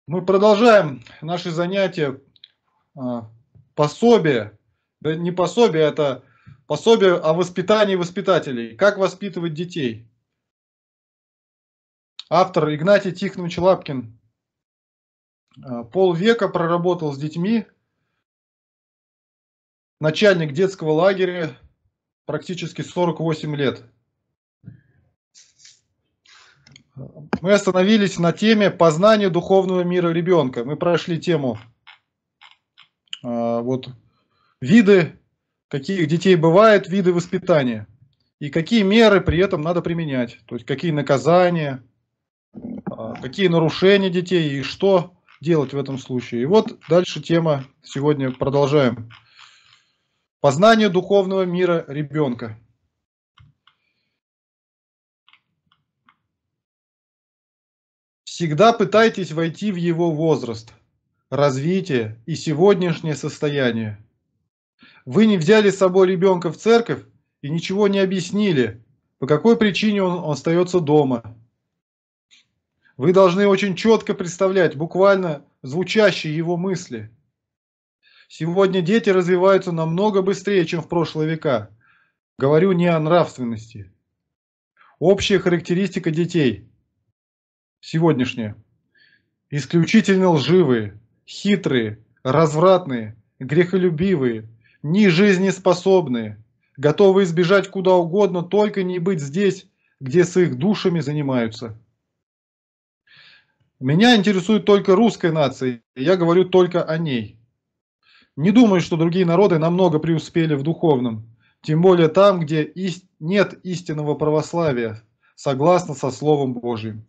Мы продолжаем наши занятия пособие, да не пособие, это пособие о воспитании воспитателей. Как воспитывать детей. Автор Игнатий Тихонович Лапкин. Полвека проработал с детьми. Начальник детского лагеря, практически 48 лет. Мы остановились на теме познания духовного мира ребенка. Мы прошли тему виды, каких детей бывают, виды воспитания. И какие меры при этом надо применять. То есть какие наказания, какие нарушения детей и что делать в этом случае. И вот дальше тема, сегодня продолжаем. Познание духовного мира ребенка. Всегда пытайтесь войти в его возраст, развитие и сегодняшнее состояние. Вы не взяли с собой ребенка в церковь и ничего не объяснили, по какой причине он остается дома. Вы должны очень четко представлять, буквально звучащие его мысли. Сегодня дети развиваются намного быстрее, чем в прошлые века. Говорю не о нравственности. Общая характеристика детей сегодняшняя. Исключительно лживые, хитрые, развратные, грехолюбивые, нежизнеспособные, готовы избежать куда угодно, только не быть здесь, где с их душами занимаются. Меня интересует только русская нация, и я говорю только о ней. Не думаю, что другие народы намного преуспели в духовном, тем более там, где нет истинного православия, согласно со Словом Божьим.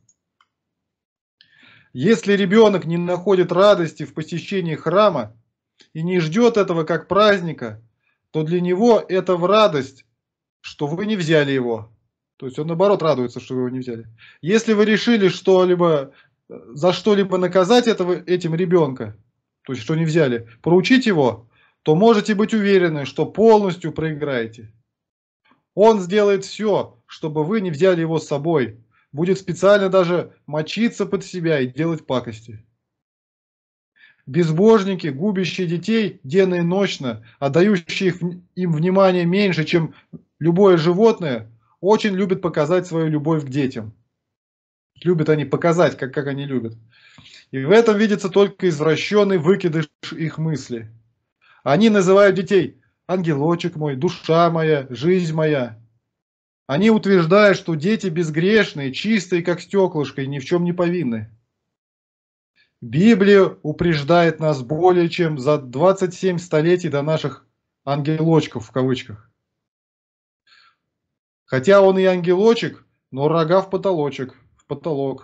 Если ребенок не находит радости в посещении храма и не ждет этого как праздника, то для него это в радость, что вы не взяли его. То есть он наоборот радуется, что вы его не взяли. Если вы решили за что-либо наказать этим ребенка, то есть что не взяли, проучить его, то можете быть уверены, что полностью проиграете. Он сделает все, чтобы вы не взяли его с собой. Будет специально даже мочиться под себя и делать пакости. Безбожники, губящие детей денно и ночно, отдающие им внимание меньше, чем любое животное, очень любят показать свою любовь к детям. Любят они показать, как они любят. И в этом видится только извращенный выкидыш их мысли. Они называют детей «ангелочек мой», «душа моя», «жизнь моя». Они утверждают, что дети безгрешные, чистые, как стеклышко, и ни в чем не повинны. Библия упреждает нас более чем за 27 столетий до наших ангелочков, в кавычках. Хотя он и ангелочек, но рога в потолок.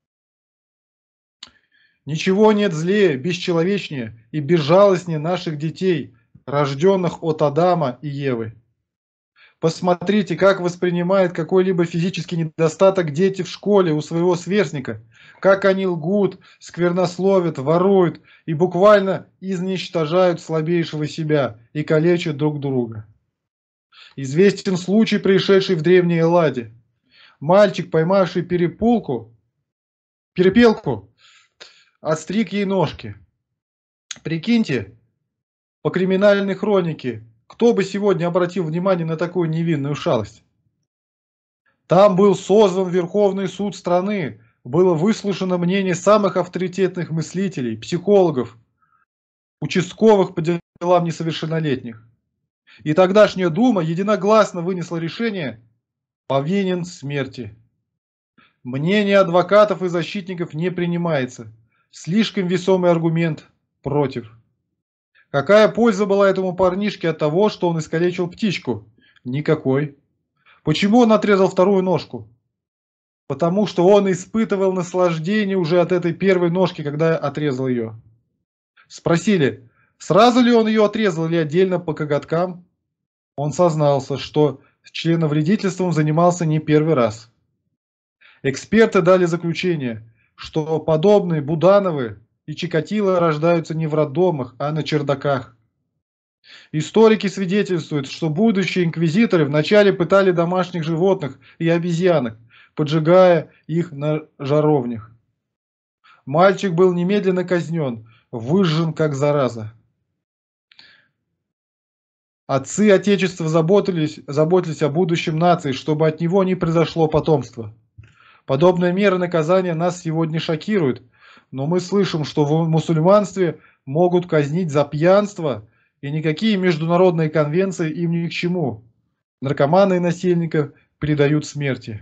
Ничего нет злее, бесчеловечнее и безжалостнее наших детей, рожденных от Адама и Евы. Посмотрите, как воспринимают какой-либо физический недостаток дети в школе у своего сверстника, как они лгут, сквернословят, воруют и буквально изничтожают слабейшего себя и калечат друг друга. Известен случай, происшедший в древней Элладе. Мальчик, поймавший перепелку, отстриг ей ножки. Прикиньте, по криминальной хронике, кто бы сегодня обратил внимание на такую невинную шалость? Там был созван Верховный суд страны, было выслушано мнение самых авторитетных мыслителей, психологов, участковых по делам несовершеннолетних. И тогдашняя Дума единогласно вынесла решение: повинен смерти. Мнение адвокатов и защитников не принимается. Слишком весомый аргумент против. Какая польза была этому парнишке от того, что он искалечил птичку? Никакой. Почему он отрезал вторую ножку? Потому что он испытывал наслаждение уже от этой первой ножки, когда отрезал ее. Спросили, сразу ли он ее отрезал или отдельно по коготкам? Он сознался, что членовредительством занимался не первый раз. Эксперты дали заключение, что подобные Будановы и Чикатило рождаются не в роддомах, а на чердаках. Историки свидетельствуют, что будущие инквизиторы вначале пытали домашних животных и обезьянок, поджигая их на жаровнях. Мальчик был немедленно казнен, выжжен как зараза. Отцы Отечества заботились о будущем нации, чтобы от него не произошло потомство. Подобная мера наказания нас сегодня шокирует, но мы слышим, что в мусульманстве могут казнить за пьянство, и никакие международные конвенции им ни к чему. Наркоманы и насильников предают смерти.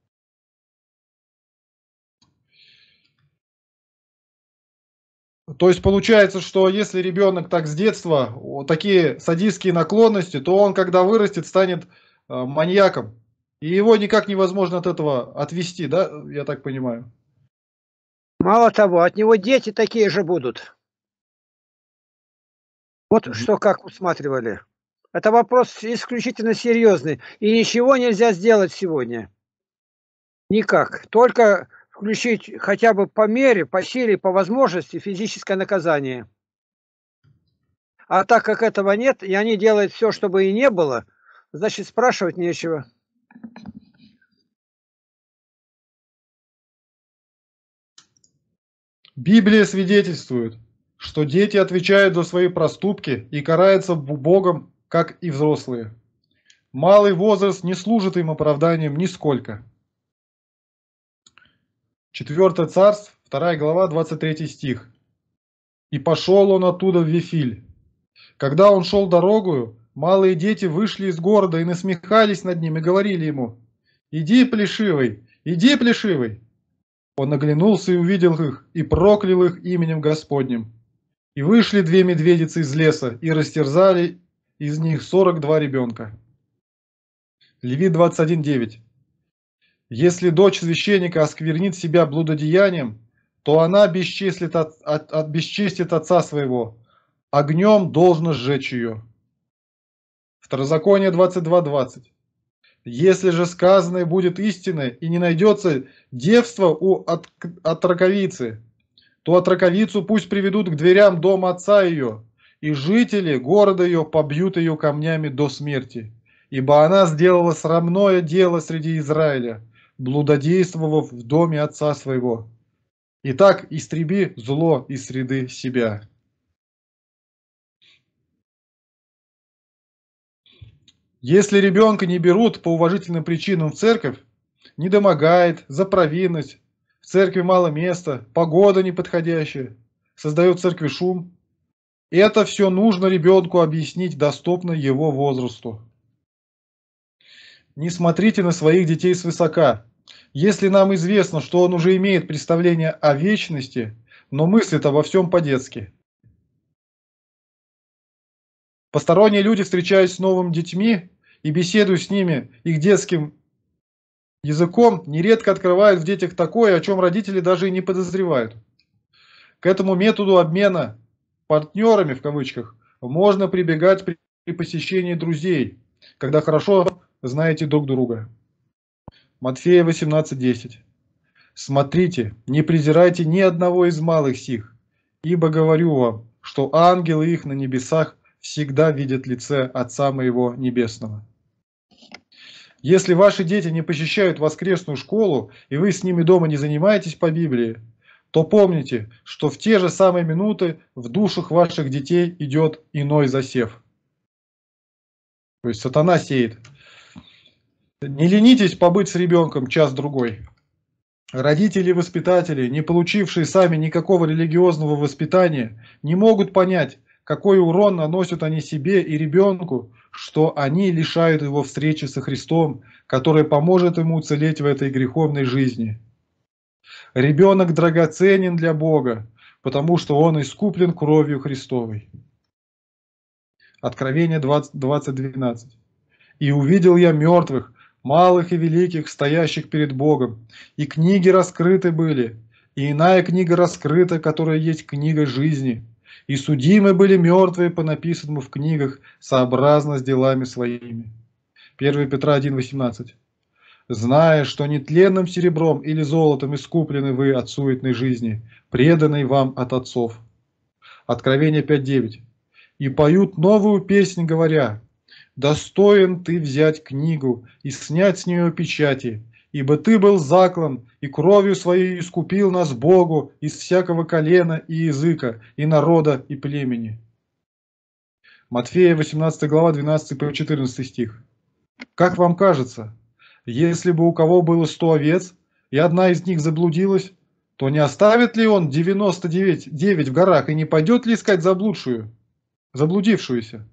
То есть получается, что если ребенок так с детства, такие садистские наклонности, то он, когда вырастет, станет маньяком. И его никак невозможно от этого отвести, да, я так понимаю? Мало того, от него дети такие же будут. Вот что как усматривали. Это вопрос исключительно серьезный. И ничего нельзя сделать сегодня. Никак. Только включить хотя бы по мере, по силе, по возможности физическое наказание. А так как этого нет, и они делают все, чтобы и не было, значит спрашивать нечего. Библия свидетельствует, что дети отвечают за свои проступки и караются Богом, как и взрослые. Малый возраст не служит им оправданием нисколько. 4 Царств, 2 глава, 23 стих. «И пошел он оттуда в Вифиль. Когда он шел дорогою, малые дети вышли из города и насмехались над ним и говорили ему: „Иди, плешивый, иди, плешивый“. Он оглянулся и увидел их, и проклял их именем Господним. И вышли 2 медведицы из леса, и растерзали из них 42 ребенка. Левит 21:9. Если дочь священника осквернит себя блудодеянием, то она бесчестит отца своего, огнем должно сжечь ее. Второзаконие 22:20. Если же сказанное будет истиной и не найдется девства у отроковицы, то отроковицу пусть приведут к дверям дома отца ее, и жители города ее побьют ее камнями до смерти, ибо она сделала срамное дело среди Израиля, блудодействовав в доме отца своего. Итак, истреби зло из среды себя. Если ребенка не берут по уважительным причинам в церковь, недомогает, за провинность, в церкви мало места, погода неподходящая, создает в церкви шум, это все нужно ребенку объяснить доступно его возрасту. Не смотрите на своих детей свысока. Если нам известно, что он уже имеет представление о вечности, но мыслит обо всем по-детски. Посторонние люди, встречаясь с новыми детьми и беседуя с ними их детским языком, нередко открывают в детях такое, о чем родители даже и не подозревают. К этому методу обмена партнерами, в кавычках, можно прибегать при посещении друзей, когда хорошо знаете друг друга. Матфея 18:10. Смотрите, не презирайте ни одного из малых сих, ибо говорю вам, что ангелы их на небесах всегда видят лице Отца моего Небесного. Если ваши дети не посещают воскресную школу, и вы с ними дома не занимаетесь по Библии, то помните, что в те же самые минуты в душах ваших детей идет иной засев. То есть сатана сеет. Не ленитесь побыть с ребенком час-другой. Родители и воспитатели, не получившие сами никакого религиозного воспитания, не могут понять, какой урон наносят они себе и ребенку, что они лишают его встречи со Христом, который поможет ему уцелеть в этой греховной жизни. Ребенок драгоценен для Бога, потому что он искуплен кровью Христовой. Откровение 20:12. «И увидел я мертвых, малых и великих, стоящих перед Богом, и книги раскрыты были, и иная книга раскрыта, которая есть книга жизни. И судимы были мертвые по написанному в книгах, сообразно с делами своими». 1 Петра 1:18. «Зная, что нетленным серебром или золотом искуплены вы от суетной жизни, преданной вам от отцов». Откровение 5:9. «И поют новую песнь, говоря: достоин ты взять книгу и снять с нее печати, ибо ты был заклан, и кровью своей искупил нас Богу из всякого колена и языка, и народа, и племени». Матфея 18 глава 12 по 14 стих. Как вам кажется, если бы у кого было 100 овец, и одна из них заблудилась, то не оставит ли он 99 в горах и не пойдет ли искать заблудившуюся?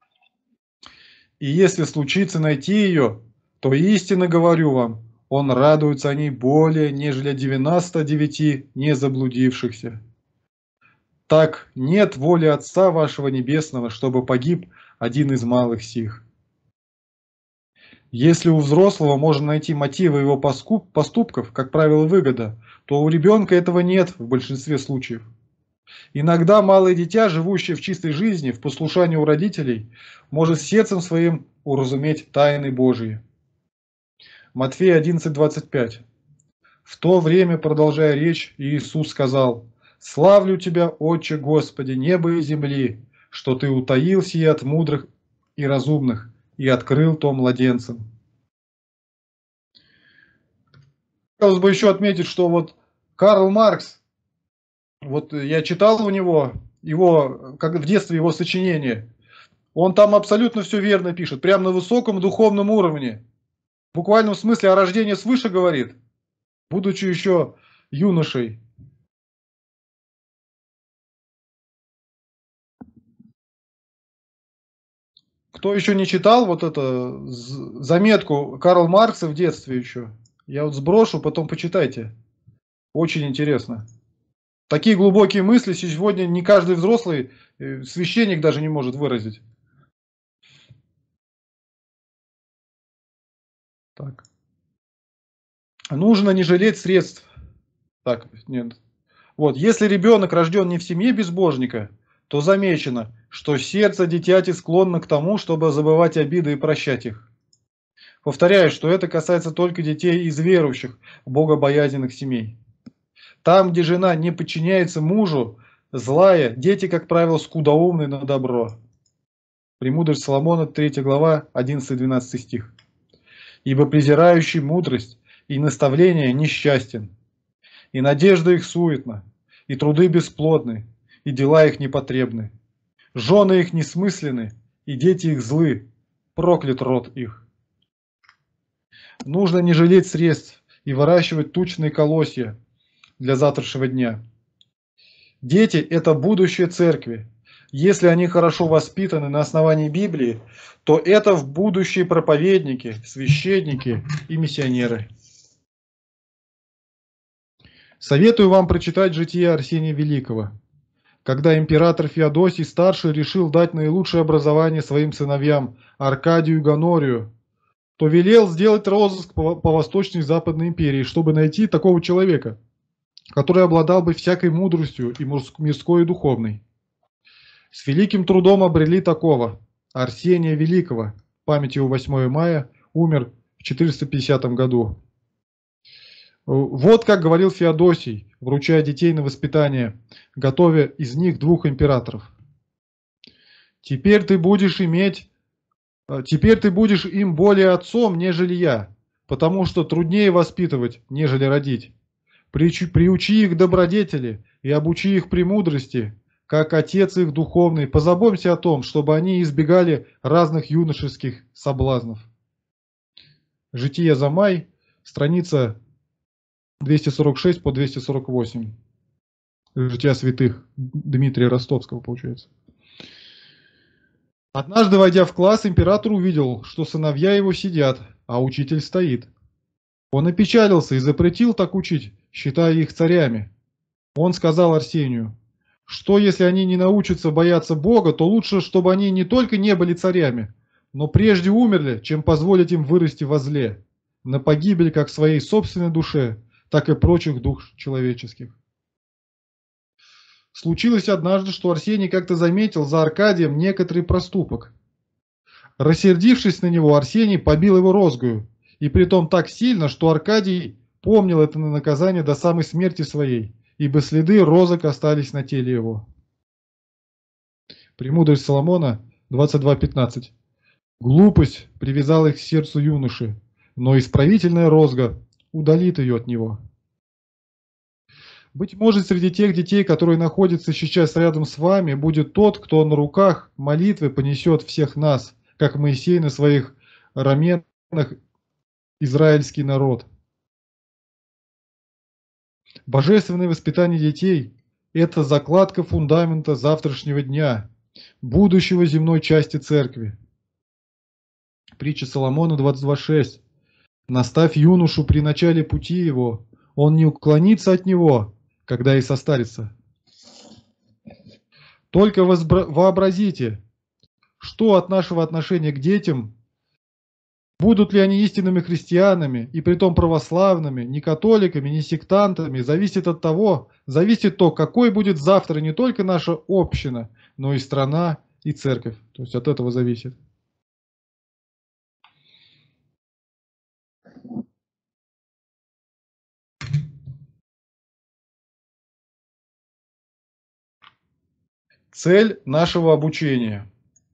И если случится найти ее, то истинно говорю вам, он радуется о ней более, нежели 99 не заблудившихся. Так нет воли Отца вашего Небесного, чтобы погиб один из малых сих. Если у взрослого можно найти мотивы его поступков, как правило, выгода, то у ребенка этого нет в большинстве случаев. Иногда малое дитя, живущее в чистой жизни, в послушании у родителей, может сердцем своим уразуметь тайны Божьи. Матфея 11:25. В то время, продолжая речь, Иисус сказал: «Славлю Тебя, Отче Господи, неба и земли, что Ты утаил сие от мудрых и разумных и открыл то младенцам». Хотелось бы еще отметить, что вот Карл Маркс, вот я читал у него, как в детстве его сочинения, он там абсолютно все верно пишет, прямо на высоком духовном уровне. В буквальном смысле о рождении свыше говорит, будучи еще юношей. Кто еще не читал вот эту заметку Карла Маркса в детстве еще, я вот сброшу, потом почитайте. Очень интересно. Такие глубокие мысли сегодня не каждый взрослый священник даже не может выразить. Так. Нужно не жалеть средств. Так, нет. Вот, если ребенок рожден не в семье безбожника, то замечено, что сердце дитяти склонно к тому, чтобы забывать обиды и прощать их. Повторяю, что это касается только детей из верующих, богобоязненных семей. Там, где жена не подчиняется мужу, злая, дети, как правило, скудоумны на добро. Премудрость Соломона, 3 глава, 11-12 стих. «Ибо презирающий мудрость и наставление несчастен, и надежда их суетна, и труды бесплодны, и дела их непотребны. Жены их несмысленны, и дети их злы, проклят род их». Нужно не жалеть средств и выращивать тучные колосья для завтрашнего дня. Дети – это будущее церкви. Если они хорошо воспитаны на основании Библии, то это в будущие проповедники, священники и миссионеры. Советую вам прочитать «Житие Арсения Великого». Когда император Феодосий Старший решил дать наилучшее образование своим сыновьям Аркадию и Гонорию, то велел сделать розыск по Восточной и Западной империи, чтобы найти такого человека, который обладал бы всякой мудростью и мирской и духовной. С великим трудом обрели такого Арсения Великого, память его 8 мая, умер в 450 году. Вот как говорил Феодосий, вручая детей на воспитание, готовя из них 2 императоров. Теперь ты будешь им более отцом, нежели я, потому что труднее воспитывать, нежели родить. Приучи их добродетели и обучи их премудрости, как отец их духовный. Позаботься о том, чтобы они избегали разных юношеских соблазнов. Житие за май, страница 246 по 248. Жития святых Дмитрия Ростовского, получается. Однажды, войдя в класс, император увидел, что сыновья его сидят, а учитель стоит. Он опечалился и запретил так учить, считая их царями. Он сказал Арсению: что если они не научатся бояться Бога, то лучше, чтобы они не только не были царями, но прежде умерли, чем позволить им вырасти во зле, на погибель как своей собственной душе, так и прочих душ человеческих. Случилось однажды, что Арсений как-то заметил за Аркадием некоторый проступок. Рассердившись на него, Арсений побил его розгою, и притом так сильно, что Аркадий помнил это наказание до самой смерти своей, ибо следы розок остались на теле его. Премудрость Соломона 22:15. Глупость привязала их к сердцу юноши, но исправительная розга удалит ее от него. Быть может, среди тех детей, которые находятся сейчас рядом с вами, будет тот, кто на руках молитвы понесет всех нас, как Моисей на своих раменах, израильский народ. Божественное воспитание детей – это закладка фундамента завтрашнего дня, будущего земной части церкви. Притча Соломона 22:6. «Наставь юношу при начале пути его, он не уклонится от него, когда и состарится». Только вообразите, что от нашего отношения к детям, будут ли они истинными христианами, и притом православными, не католиками, не сектантами, зависит то, какой будет завтра не только наша община, но и страна, и церковь. То есть от этого зависит. Цель нашего обучения.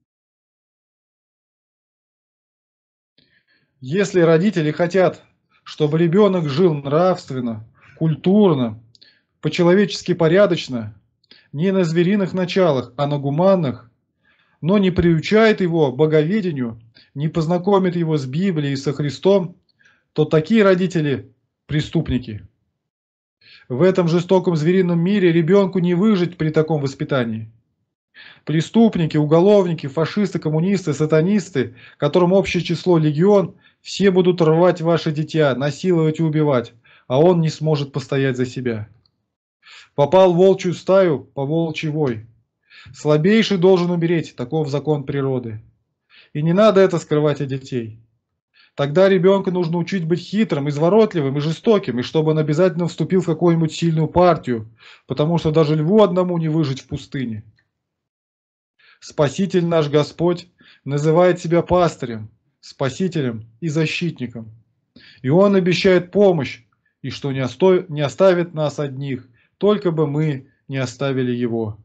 Если родители хотят, чтобы ребенок жил нравственно, культурно, по-человечески порядочно, не на звериных началах, а на гуманных, но не приучает его к боговедению, не познакомит его с Библией и со Христом, то такие родители – преступники. В этом жестоком зверином мире ребенку не выжить при таком воспитании. Преступники, уголовники, фашисты, коммунисты, сатанисты, которым общее число легион, все будут рвать ваше дитя, насиловать и убивать, а он не сможет постоять за себя. Попал в волчью стаю, по волчьи вой. Слабейший должен умереть, таков закон природы. И не надо это скрывать от детей. Тогда ребенка нужно учить быть хитрым, изворотливым и жестоким, и чтобы он обязательно вступил в какую-нибудь сильную партию, потому что даже льву одному не выжить в пустыне. Спаситель наш Господь называет себя пастырем, спасителем и защитником. И Он обещает помощь, и что не оставит нас одних, только бы мы не оставили Его.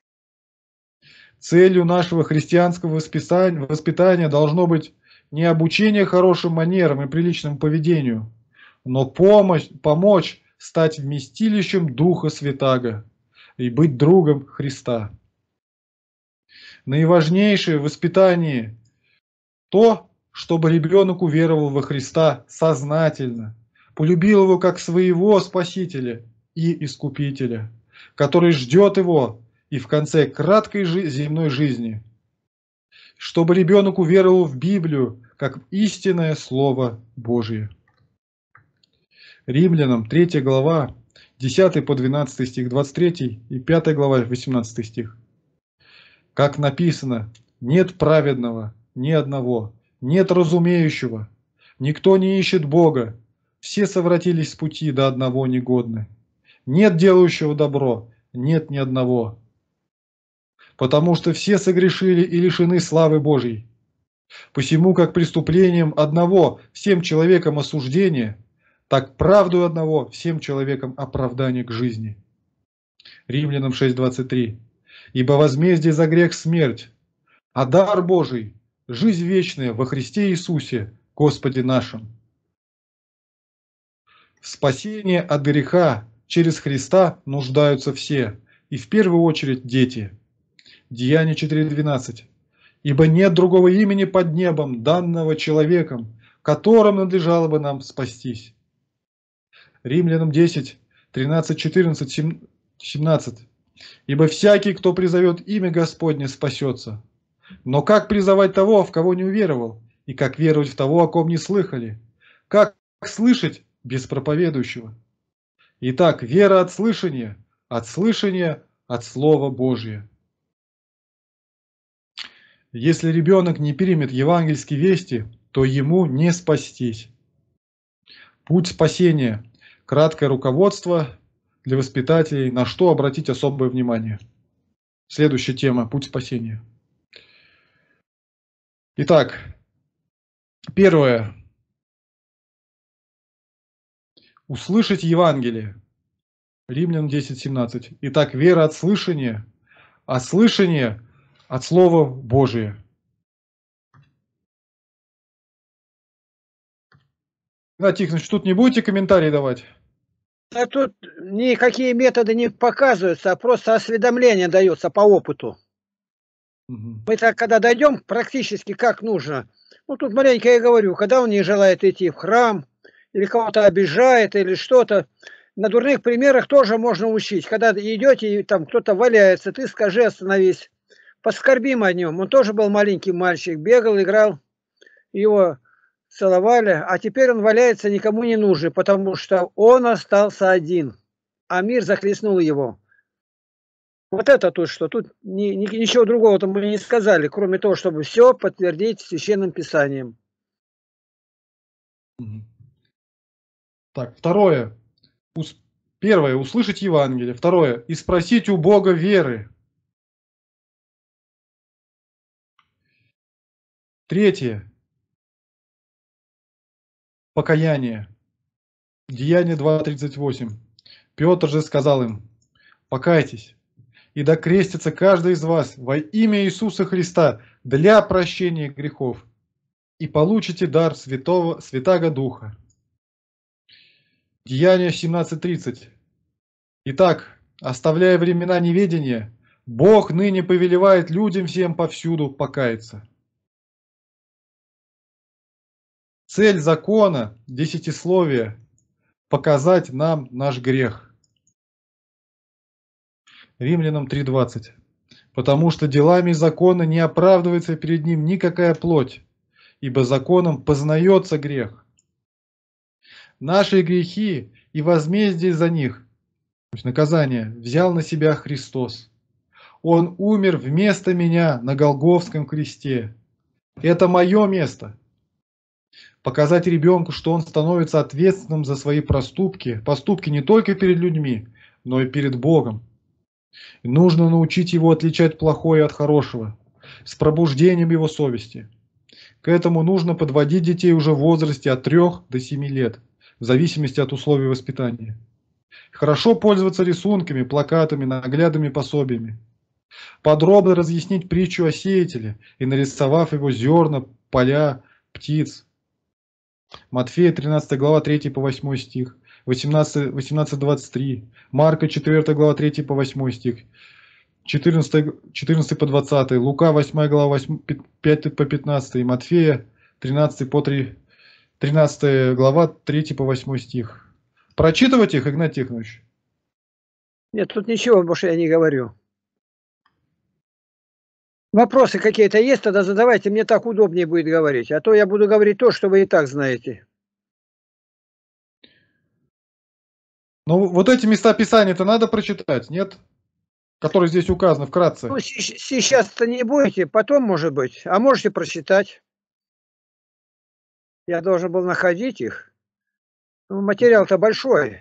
Целью нашего христианского воспитания должно быть не обучение хорошим манерам и приличному поведению, но помочь стать вместилищем Духа Святаго и быть другом Христа. Наиважнейшее в воспитании то, чтобы ребенок уверовал во Христа сознательно, полюбил Его как своего Спасителя и Искупителя, который ждет Его и в конце краткой земной жизни, чтобы ребенок уверовал в Библию как истинное Слово Божие. Римлянам 3 глава, 10 по 12 стих, 23 и 5 глава, 18 стих. Как написано: «Нет праведного, ни одного, нет разумеющего, никто не ищет Бога, все совратились с пути, до одного негодны. Нет делающего добро, нет ни одного. Потому что все согрешили и лишены славы Божьей. Посему, как преступлением одного всем человекам осуждение, так правдою одного всем человекам оправдание к жизни». Римлянам 6:23. «Ибо возмездие за грех смерть, а дар Божий – жизнь вечная во Христе Иисусе, Господе нашим». В спасение от греха через Христа нуждаются все, и в первую очередь дети. Деяния 4:12. «Ибо нет другого имени под небом, данного человеком, которым надлежало бы нам спастись». Римлянам 10, 13, 14, 17. «Ибо всякий, кто призовет имя Господне, спасется. Но как призывать того, в кого не уверовал? И как веровать в того, о ком не слыхали? Как слышать без проповедующего? Итак, вера от слышания от Слова Божия». Если ребенок не примет евангельские вести, то ему не спастись. Путь спасения. Краткое руководство для воспитателей, на что обратить особое внимание. Следующая тема – путь спасения. Итак, первое. Услышать Евангелие. Римлянам 10:17. Итак, вера от слышания, а слышание от Слова Божия. Игнат Тихонович, тут не будете комментарии давать? А тут никакие методы не показываются, а просто осведомление дается по опыту. Мгм. Мы так, когда дойдем практически как нужно, ну тут маленько я говорю, когда он не желает идти в храм, или кого-то обижает, или что-то, на дурных примерах тоже можно учить. Когда идете, и там кто-то валяется, ты скажи, остановись, поскорбим о нем. Он тоже был маленький мальчик, бегал, играл, его целовали, а теперь он валяется никому не нужен, потому что он остался один, а мир захлестнул его. Вот это тут что, тут ничего другого-то мы не сказали, кроме того, чтобы все подтвердить Священным Писанием. Мгм. Так, второе. Первое, услышать Евангелие. Второе, и спросить у Бога веры. Третье, покаяние. Деяние 2:38. Петр же сказал им: покайтесь, и да крестится каждый из вас во имя Иисуса Христа для прощения грехов, и получите дар Святаго Духа. Деяние 17:30. Итак, оставляя времена неведения, Бог ныне повелевает людям всем повсюду покаяться. Цель закона, десятисловия, показать нам наш грех. Римлянам 3:20. Потому что делами закона не оправдывается перед ним никакая плоть, ибо законом познается грех. Наши грехи и возмездие за них, то есть наказание, взял на себя Христос. Он умер вместо меня на Голгофском кресте. Это мое место. Показать ребенку, что он становится ответственным за свои поступки не только перед людьми, но и перед Богом. И нужно научить его отличать плохое от хорошего, с пробуждением его совести. К этому нужно подводить детей уже в возрасте от 3 до 7 лет, в зависимости от условий воспитания. Хорошо пользоваться рисунками, плакатами, наглядными пособиями. Подробно разъяснить притчу о сеятеле и нарисовав его зерна, поля, птиц. Матфея 13 глава 3 по 8 стих, 18-23, Марка 4 глава 3 по 8 стих, 14 по 20, Лука 8 глава 5 по 15, Матфея 13 по 13 глава 3 по 8 стих. Прочитывать их, Игнат Тихонович? Нет, тут ничего больше я не говорю. Вопросы какие-то есть, тогда задавайте, мне так удобнее будет говорить. А то я буду говорить то, что вы и так знаете. Ну, вот эти места Писания-то надо прочитать, нет? Которые здесь указаны вкратце. Ну, сейчас-то не будете, потом, может быть. А можете прочитать. Я должен был находить их. Ну, материал-то большой.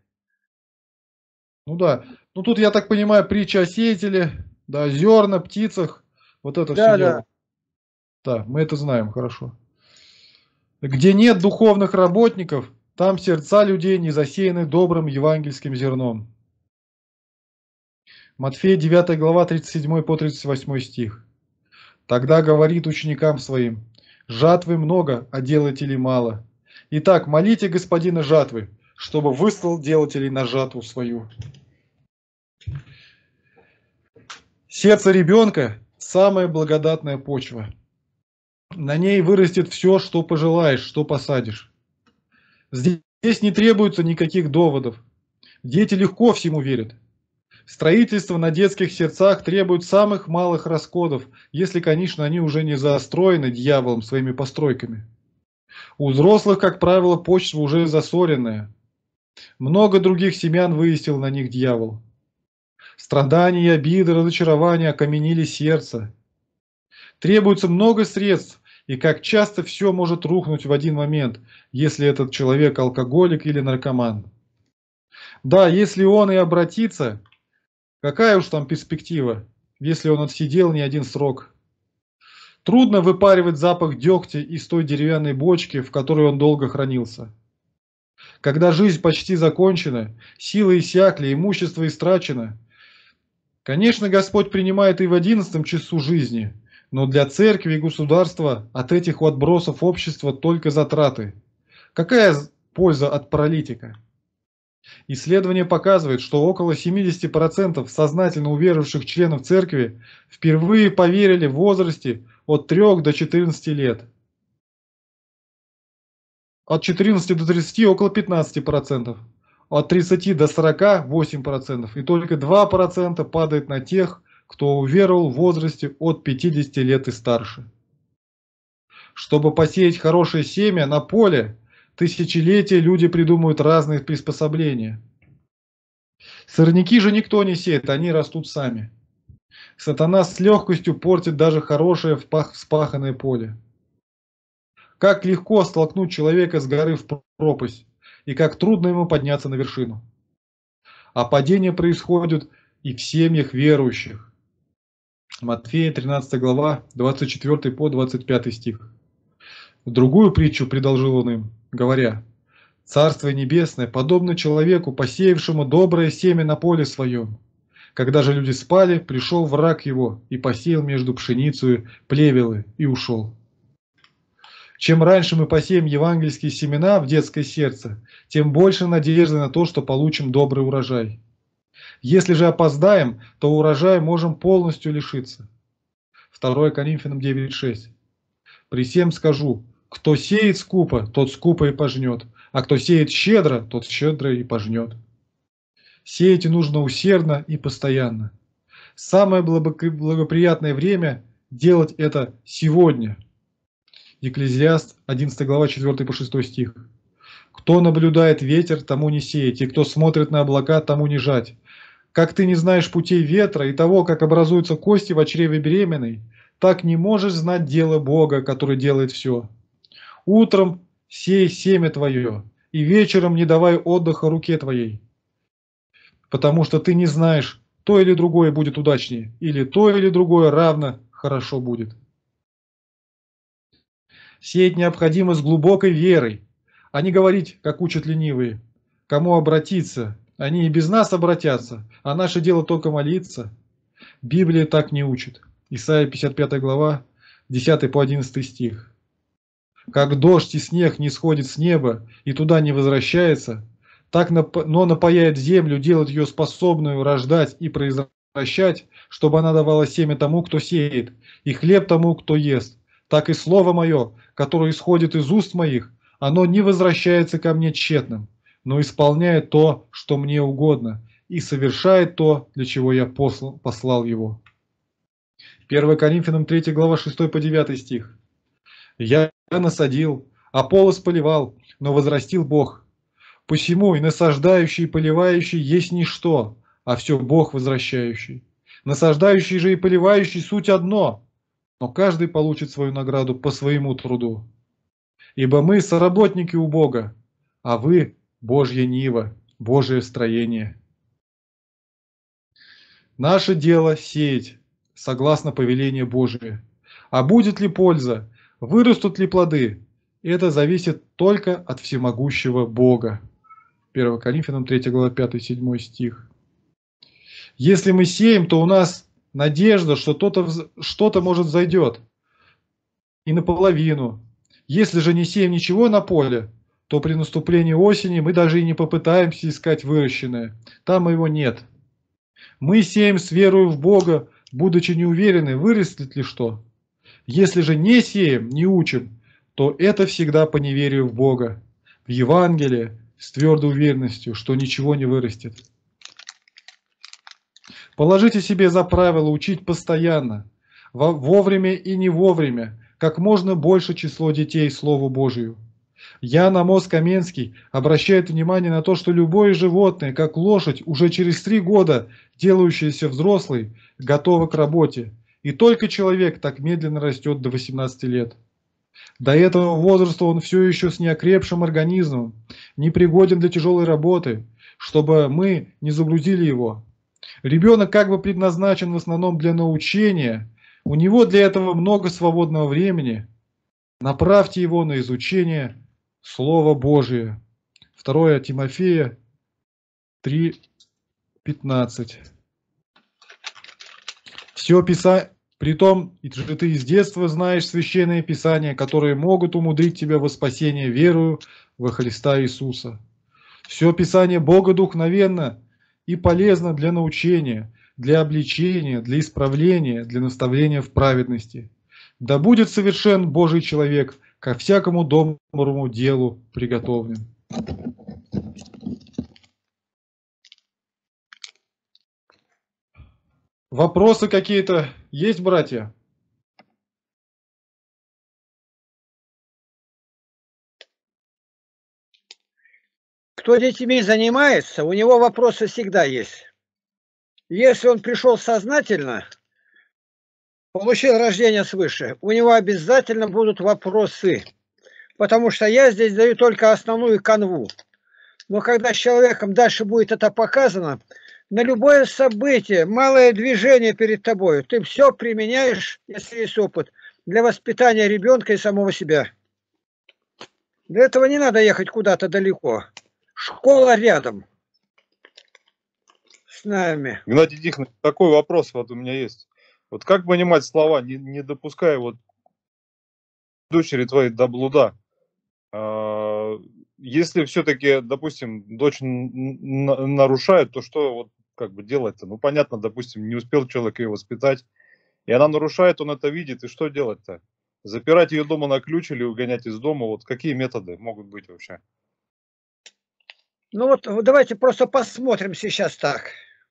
Ну да. Ну тут, я так понимаю, притча о сеятеле, да, зерна, птицах. Вот это все Да, дело. да. Да, мы это знаем хорошо. Где нет духовных работников, там сердца людей не засеяны добрым евангельским зерном. Матфея 9 глава 37 по 38 стих. Тогда говорит ученикам своим: жатвы много, а делателей мало. Итак, молите господина жатвы, чтобы выслал делателей на жатву свою. Сердце ребенка – самая благодатная почва. На ней вырастет все, что пожелаешь, что посадишь. Здесь не требуется никаких доводов. Дети легко всему верят. Строительство на детских сердцах требует самых малых расходов, если, конечно, они уже не заостроены дьяволом своими постройками. У взрослых, как правило, почва уже засоренная. Много других семян вывесил на них дьявол. Страдания, обиды, разочарования окаменили сердце. Требуется много средств, и как часто все может рухнуть в один момент, если этот человек алкоголик или наркоман. Да, если он и обратится, какая уж там перспектива, если он отсидел не один срок. Трудно выпаривать запах дегтя из той деревянной бочки, в которой он долго хранился. Когда жизнь почти закончена, силы иссякли, имущество истрачено. Конечно, Господь принимает и в 11 часу жизни, но для церкви и государства от этих отбросов общества только затраты. Какая польза от паралитика. Исследование показывает, что около 70% сознательно уверовавших членов церкви впервые поверили в возрасте от 3 до 14 лет. От 14 до 30 около 15%, от 30 до 40 8%, и только 2% падает на тех, кто уверовал в возрасте от 50 лет и старше. Чтобы посеять хорошее семя на поле, тысячелетия люди придумывают разные приспособления. Сорняки же никто не сеет, они растут сами. Сатана с легкостью портит даже хорошее вспаханное поле. Как легко столкнуть человека с горы в пропасть, и как трудно ему подняться на вершину. А падение происходит и в семьях верующих. Матфея 13 глава, 24 по 25 стих. В другую притчу предложил он им, говоря: «Царство небесное подобно человеку, посеявшему доброе семя на поле своем. Когда же люди спали, пришел враг его и посеял между пшеницей плевелы и ушел». Чем раньше мы посеем евангельские семена в детское сердце, тем больше надежды на то, что получим добрый урожай. Если же опоздаем, то урожая можем полностью лишиться. 2 Коринфянам 9:6. «При сем скажу, кто сеет скупо, тот скупо и пожнет, а кто сеет щедро, тот щедро и пожнет». Сеять нужно усердно и постоянно. Самое благоприятное время делать это сегодня. Екклезиаст 11 глава 4 по 6 стих. «Кто наблюдает ветер, тому не сеять, и кто смотрит на облака, тому не жать. Как ты не знаешь путей ветра и того, как образуются кости в чреве беременной, так не можешь знать дело Бога, который делает все. Утром сей семя твое, и вечером не давай отдыха руке твоей, потому что ты не знаешь, то или другое будет удачнее, или то или другое равно хорошо будет». Сеять необходимо с глубокой верой, а не говорить, как учат ленивые. Кому обратиться? Они и без нас обратятся, а наше дело только молиться. Библия так не учит. Исайя 55 глава, 10 по 11 стих. «Как дождь и снег не сходит с неба и туда не возвращается, так но напояет землю, делает ее способную рождать и произвращать, чтобы она давала семя тому, кто сеет, и хлеб тому, кто ест. Так и слово мое, которое исходит из уст моих, оно не возвращается ко мне тщетным, но исполняет то, что мне угодно, и совершает то, для чего я послал его». 1 Коринфянам 3 глава 6 по 9 стих. «Я насадил, Аполлос поливал, но возрастил Бог. Посему и насаждающий и поливающий есть ничто, а все Бог возвращающий. Насаждающий же и поливающий суть одно, но каждый получит свою награду по своему труду. Ибо мы соработники у Бога, а вы Божья нива, Божие строение». Наше дело сеять, согласно повелению Божию. А будет ли польза, вырастут ли плоды, это зависит только от всемогущего Бога. 1 Коринфянам 3 глава 5-7 стих. Если мы сеем, то у нас надежда, что что-то может взойдет. И наполовину. Если же не сеем ничего на поле, то при наступлении осени мы даже и не попытаемся искать выращенное. Там его нет. Мы сеем с верою в Бога, будучи неуверены, вырастет ли что. Если же не сеем, не учим, то это всегда по неверию в Бога, в Евангелие, с твердой уверенностью, что ничего не вырастет. Положите себе за правило учить постоянно, вовремя и не вовремя, как можно больше число детей Слову Божию. Ян Амос Каменский обращает внимание на то, что любое животное, как лошадь, уже через 3 года, делающееся взрослой, готово к работе. И только человек так медленно растет до 18 лет. До этого возраста он все еще с неокрепшим организмом, непригоден для тяжелой работы, чтобы мы не загрузили его. Ребенок как бы предназначен в основном для научения, у него для этого много свободного времени. Направьте его на изучение Слова Божия. 2 Тимофея 3:15. Все писание, притом, и ты из детства знаешь священные писания, которые могут умудрить тебя во спасение верою во Христа Иисуса. Все Писание богодухновенно и полезно для научения, для обличения, для исправления, для наставления в праведности. Да будет совершен Божий человек, ко всякому доброму делу приготовлен. Вопросы какие-то есть, братья? Кто детьми занимается, у него вопросы всегда есть. Если он пришел сознательно, получил рождение свыше, у него обязательно будут вопросы. Потому что я здесь даю только основную канву. Но когда с человеком дальше будет это показано, на любое событие, малое движение перед тобой, ты все применяешь, если есть опыт, для воспитания ребенка и самого себя. Для этого не надо ехать куда-то далеко. Школа рядом с нами. Геннадий Тихонович, такой вопрос вот у меня есть. Вот как понимать слова, не допуская вот дочери твоей до блуда? Если все-таки, допустим, дочь нарушает, то что вот как бы делать-то? Ну, понятно, допустим, не успел человек ее воспитать, и она нарушает, он это видит, и что делать-то? Запирать ее дома на ключ или угонять из дома? Вот какие методы могут быть вообще? Ну вот давайте просто посмотрим сейчас так.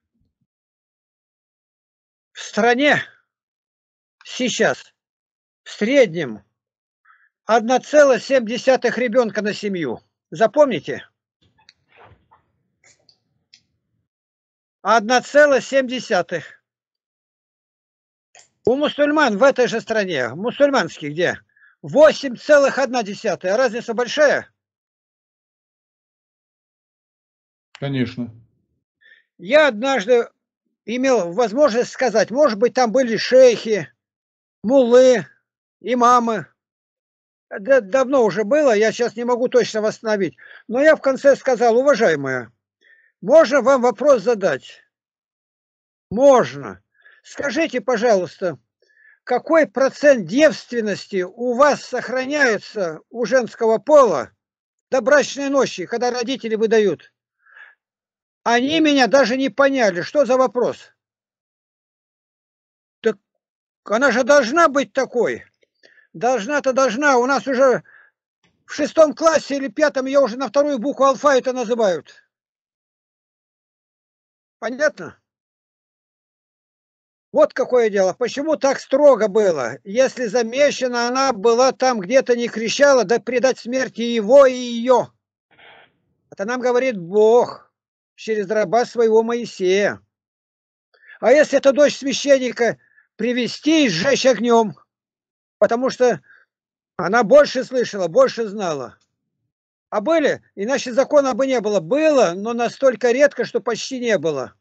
В стране сейчас в среднем 1,7 ребенка на семью. Запомните? 1,7. У мусульман в этой же стране, мусульманских где? 8,1. Разница большая? Конечно. Я однажды имел возможность сказать, может быть, там были шейхи, муллы, имамы. Это давно уже было, я сейчас не могу точно восстановить. Но я в конце сказал, уважаемые, можно вам вопрос задать? Можно. Скажите, пожалуйста, какой процент девственности у вас сохраняется у женского пола до брачной ночи, когда родители выдают? Они меня даже не поняли, что за вопрос. Так она же должна быть такой. Должна-то должна. У нас уже в 6 классе или 5 ее уже на вторую букву алфавита называют. Понятно? Вот какое дело. Почему так строго было? Если замечена она была там где-то не кричала, да предать смерти его и ее. Это нам говорит Бог через раба своего Моисея. А если это дочь священника, привести и сжечь огнем, потому что она больше слышала, больше знала. А были, иначе закона бы не было. Было, но настолько редко, что почти не было.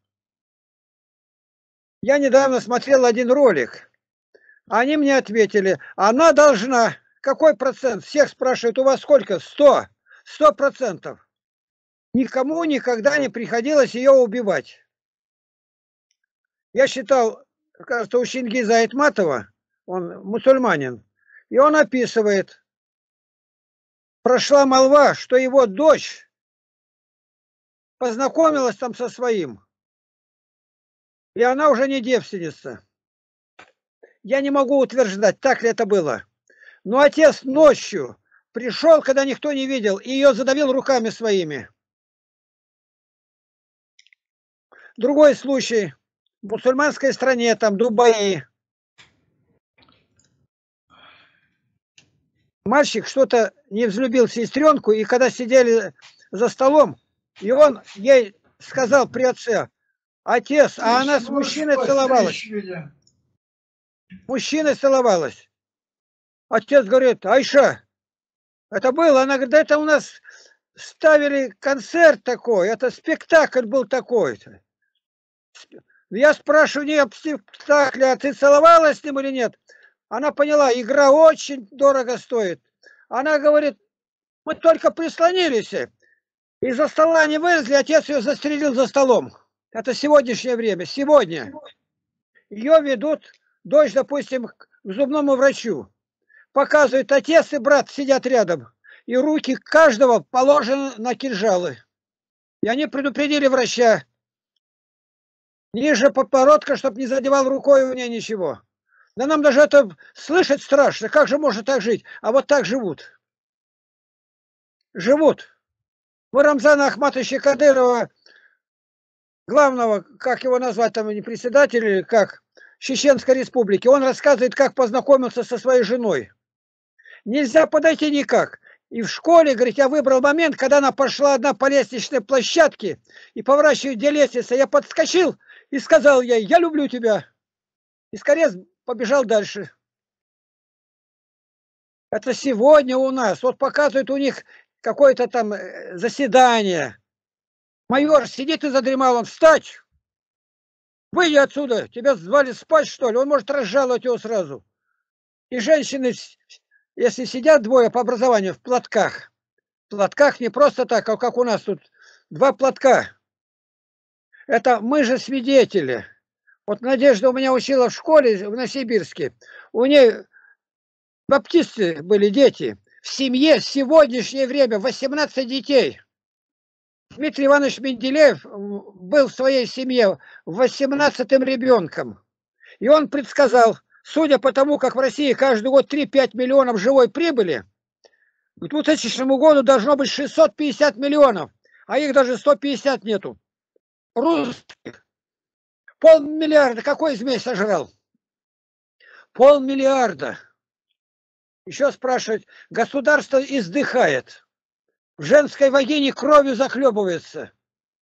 Я недавно смотрел один ролик. Они мне ответили, она должна. Какой процент? Всех спрашивают, у вас сколько? 100. 100%. Никому никогда не приходилось ее убивать. Я считал, кажется, у Чингиза Айтматова, он мусульманин, и он описывает, прошла молва, что его дочь познакомилась там со своим, и она уже не девственница. Я не могу утверждать, так ли это было. Но отец ночью пришел, когда никто не видел, и ее задавил руками своими. Другой случай. В мусульманской стране, там, Дубае. Мальчик что-то не взлюбил сестренку, и когда сидели за столом, и он ей сказал при отце, отец, а она с мужчиной целовалась. Мужчина целовалась. Отец говорит, Айша, это было? Она говорит, это у нас ставили концерт такой, это спектакль был такой-то. Я спрашиваю не об спектакле, а ты целовалась с ним или нет? Она поняла, игра очень дорого стоит. Она говорит, мы только прислонились. Из-за стола не вылезли, отец ее застрелил за столом. Это сегодняшнее время, сегодня. Ее ведут, дочь, допустим, к зубному врачу. Показывают, отец и брат сидят рядом. и руки каждого положены на кинжалы. И они предупредили врача. Ниже подбородка, чтобы не задевал рукой у меня ничего. Да нам даже это слышать страшно. Как же можно так жить? А вот так живут. Живут. Вы Рамзана Ахматовича Кадырова, главного, как его назвать, там не председателя, как Чеченской Республики, он рассказывает, как познакомился со своей женой. Нельзя подойти никак. И в школе, говорит, я выбрал момент, когда она пошла одна по лестничной площадке и поворачивает, где лестница. Я подскочил и сказал ей: я люблю тебя. И скорее побежал дальше. Это сегодня у нас. Вот показывают у них какое-то там заседание. Майор сидит и задремал. Он: встать! Выйди отсюда! Тебя звали спать, что ли? Он может разжаловать его сразу. И женщины, если сидят двое по образованию в платках не просто так, а как у нас тут, 2 платка. Это мы же свидетели. Вот Надежда у меня учила в школе в Новосибирске. У нее баптисты были дети. В семье в сегодняшнее время 18 детей. Дмитрий Иванович Менделеев был в своей семье 18-м ребенком. И он предсказал, судя по тому, как в России каждый год 3-5 миллионов живой прибыли, к 2000 году должно быть 650 миллионов, а их даже 150 нету. Русских. 500 миллиарда. Какой змей сожрал? 500 миллиарда. Еще спрашивают, государство издыхает. В женской вагине кровью захлебывается.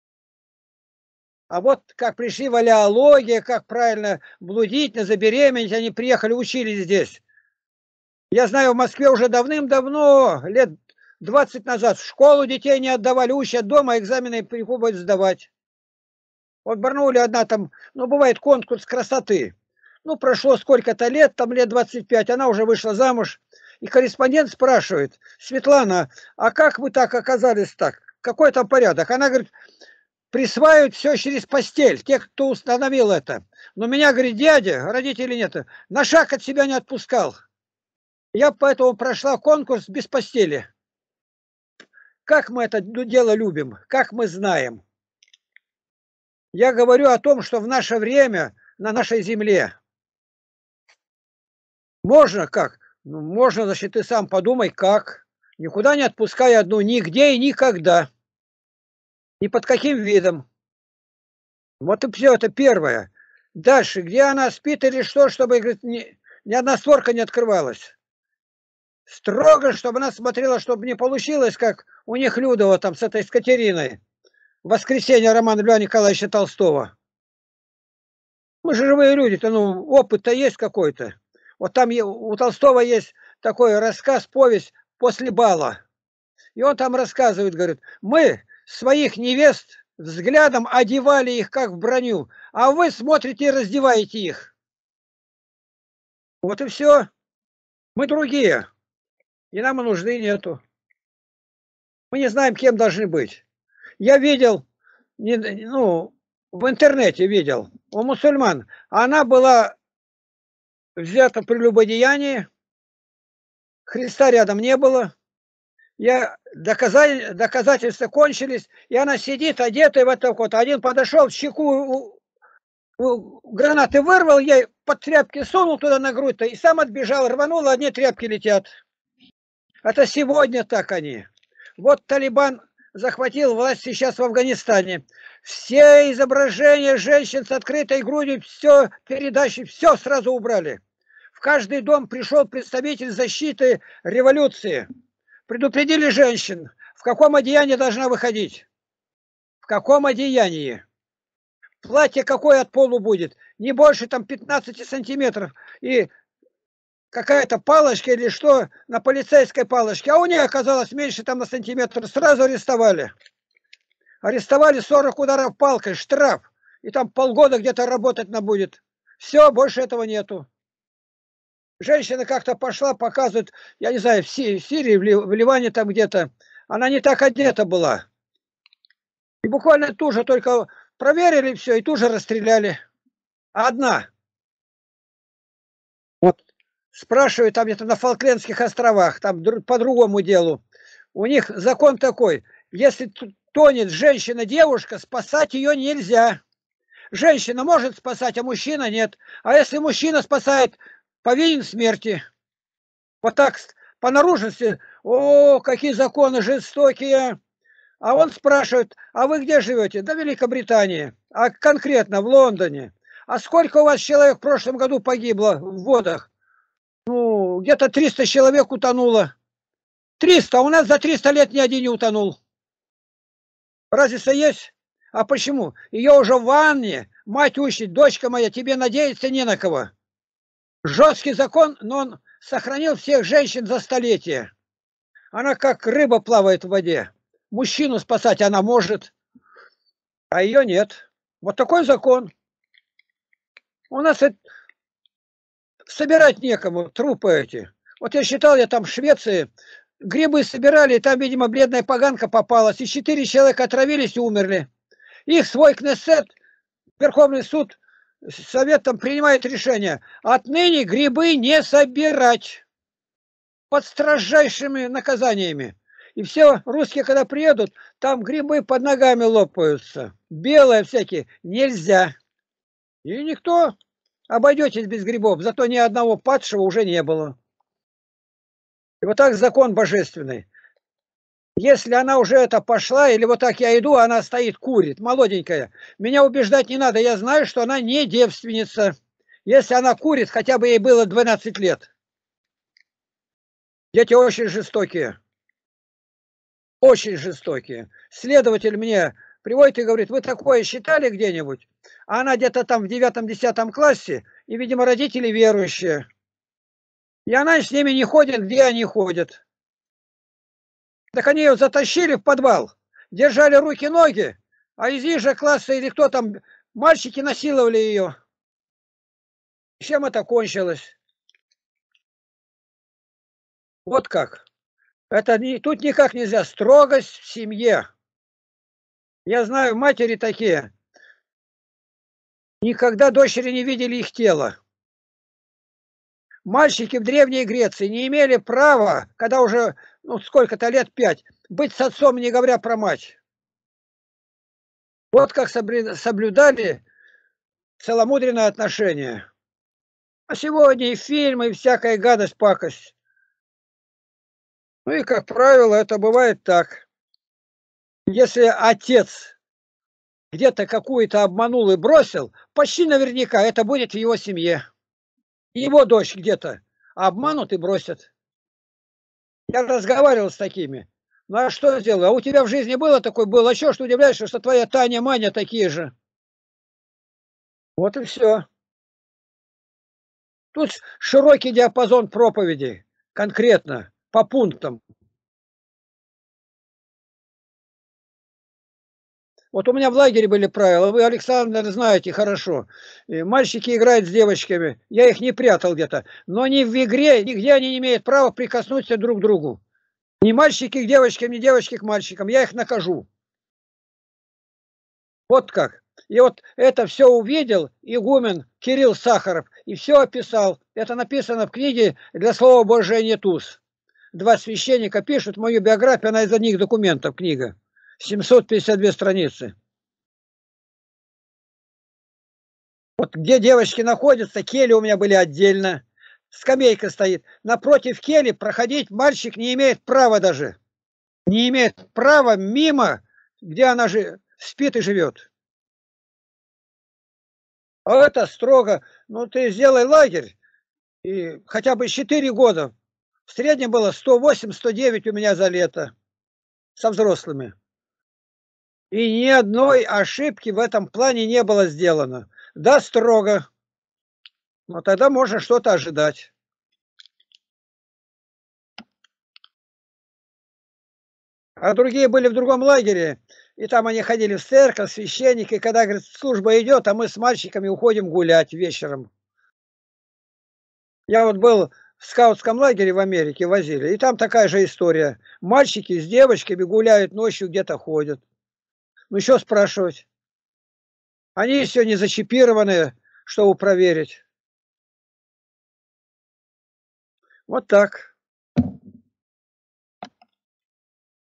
А вот как пришли в алеология, как правильно блудить, забеременеть, они приехали, учились здесь. Я знаю, в Москве уже давным-давно, лет 20 назад, в школу детей не отдавали, учат дома, экзамены приходят сдавать. Вот в Барнауле одна там, ну, бывает конкурс красоты. Ну, прошло сколько-то лет, там лет 25, она уже вышла замуж. И корреспондент спрашивает: Светлана, а как вы так оказались так? Какой там порядок? Она говорит: присваивают все через постель, те, кто установил это. Но меня, говорит, дядя, родители нет, на шаг от себя не отпускал. Я поэтому прошла конкурс без постели. Как мы это дело любим, как мы знаем. Я говорю о том, что в наше время, на нашей земле, можно как? Ну, можно, значит, ты сам подумай, как. Никуда не отпускай одну, нигде и никогда. Ни под каким видом. Вот и все, это первое. Дальше, где она спит или что, чтобы, говорит, ни одна створка не открывалась. Строго, чтобы она смотрела, чтобы не получилось, как у них Людова там с этой с Катериной. «Воскресенье» романа Льва Николаевича Толстого. Мы же живые люди-то, ну, опыт-то есть какой-то. Вот там у Толстого есть такой рассказ, повесть «После бала». И он там рассказывает, говорит, мы своих невест взглядом одевали их как в броню, а вы смотрите и раздеваете их. Вот и все. Мы другие. И нам и нужды нету. Мы не знаем, кем должны быть. Я видел, ну, в интернете видел, у мусульман, она была взята при прелюбодеянии, Христа рядом не было, доказательства кончились, и она сидит, одетая в это вот. Один подошел, щеку гранаты вырвал, ей под тряпки сунул туда на грудь-то, и сам отбежал, рванул, одни тряпки летят. Это сегодня так они. Вот Талибан захватил власть сейчас в Афганистане. Все изображения женщин с открытой грудью, все передачи, все сразу убрали. В каждый дом пришел представитель защиты революции. Предупредили женщин, в каком одеянии должна выходить. В каком одеянии. Платье какое от полу будет. Не больше там 15 сантиметров. И какая-то палочка или что на полицейской палочке. А у нее оказалось меньше там на сантиметр. Сразу арестовали. Арестовали 40 ударов палкой, штраф. И там полгода где-то работать на будет. Все, больше этого нету. Женщина как-то пошла, показывает, я не знаю, в Сирии, в Ливане там где-то. Она не так одета была. И буквально ту же, только проверили все, и ту же расстреляли. Одна. Вот спрашивают там где-то на Фолклендских островах, там по другому делу. У них закон такой, если тонет женщина-девушка, спасать ее нельзя. Женщина может спасать, а мужчина нет. А если мужчина спасает, повинен в смерти. Вот так по наружности, о, какие законы жестокие. А он спрашивает, а вы где живете? Да, в Великобритании, а конкретно в Лондоне. А сколько у вас человек в прошлом году погибло в водах? Ну, где-то 300 человек утонуло. 300, а у нас за 300 лет ни один не утонул. Разница есть? А почему? Ее уже в ванне мать учит, дочка моя, тебе надеяться не на кого. Жесткий закон, но он сохранил всех женщин за столетия. Она как рыба плавает в воде. Мужчину спасать она может, а ее нет. Вот такой закон. У нас собирать некому, трупы эти. Вот я считал, я там в Швеции, грибы собирали, и там, видимо, бледная поганка попалась, и 4 человека отравились и умерли. Их свой Кнессет, Верховный суд, совет там принимает решение. Отныне грибы не собирать. Под строжайшими наказаниями. И все русские, когда приедут, там грибы под ногами лопаются. Белые всякие. Нельзя. И никто обойдетесь без грибов. Зато ни одного падшего уже не было. И вот так закон божественный. Если она уже это пошла, или вот так я иду, она стоит, курит, молоденькая. Меня убеждать не надо. Я знаю, что она не девственница. Если она курит, хотя бы ей было 12 лет. Дети очень жестокие. Очень жестокие. Следователь мне приводит и говорит, вы такое считали где-нибудь? А она где-то там в 9-10 классе, и, видимо, родители верующие. И она с ними не ходит, где они ходят. Так они ее затащили в подвал, держали руки-ноги, а из их же класса или кто там, мальчики насиловали ее. Чем это кончилось? Вот как. Это тут никак нельзя. Строгость в семье. Я знаю, матери такие. Никогда дочери не видели их тело. Мальчики в Древней Греции не имели права, когда уже, ну, сколько-то лет 5, быть с отцом, не говоря про мать. Вот как соблюдали целомудренное отношение. А сегодня и фильмы, и всякая гадость, пакость. Ну и, как правило, это бывает так. Если отец где-то какую-то обманул и бросил, почти наверняка это будет в его семье. Его дочь где-то обманут и бросят. Я разговаривал с такими. Ну а что сделаю? А у тебя в жизни было такое? Было. А что ж ты удивляешься, что твоя Таня, Маня такие же? Вот и все. Тут широкий диапазон проповедей. Конкретно, по пунктам. Вот у меня в лагере были правила, вы, Александр, знаете хорошо. И мальчики играют с девочками, я их не прятал где-то. Но ни в игре, нигде они не имеют права прикоснуться друг к другу. Ни мальчики к девочкам, ни девочки к мальчикам. Я их накажу. Вот как. И вот это все увидел игумен Кирилл Сахаров и все описал. Это написано в книге «Для слова Божия нет уз». 2 священника пишут мою биографию, она из одних документов, книга. 752 страницы. Вот где девочки находятся, кельи у меня были отдельно. Скамейка стоит. Напротив кельи проходить мальчик не имеет права даже. Не имеет права мимо, где она же спит и живет. А это строго. Ну ты сделай лагерь, и хотя бы 4 года. В среднем было 108-109 у меня за лето со взрослыми. И ни одной ошибки в этом плане не было сделано. Да, строго. Но тогда можно что-то ожидать. А другие были в другом лагере, и там они ходили в церковь, священники, и когда, говорит, служба идет, а мы с мальчиками уходим гулять вечером. Я вот был в скаутском лагере в Америке, возили, и там такая же история. Мальчики с девочками гуляют ночью, где-то ходят. Ну, еще спрашивать. Они еще не зачипированные, чтобы проверить. Вот так.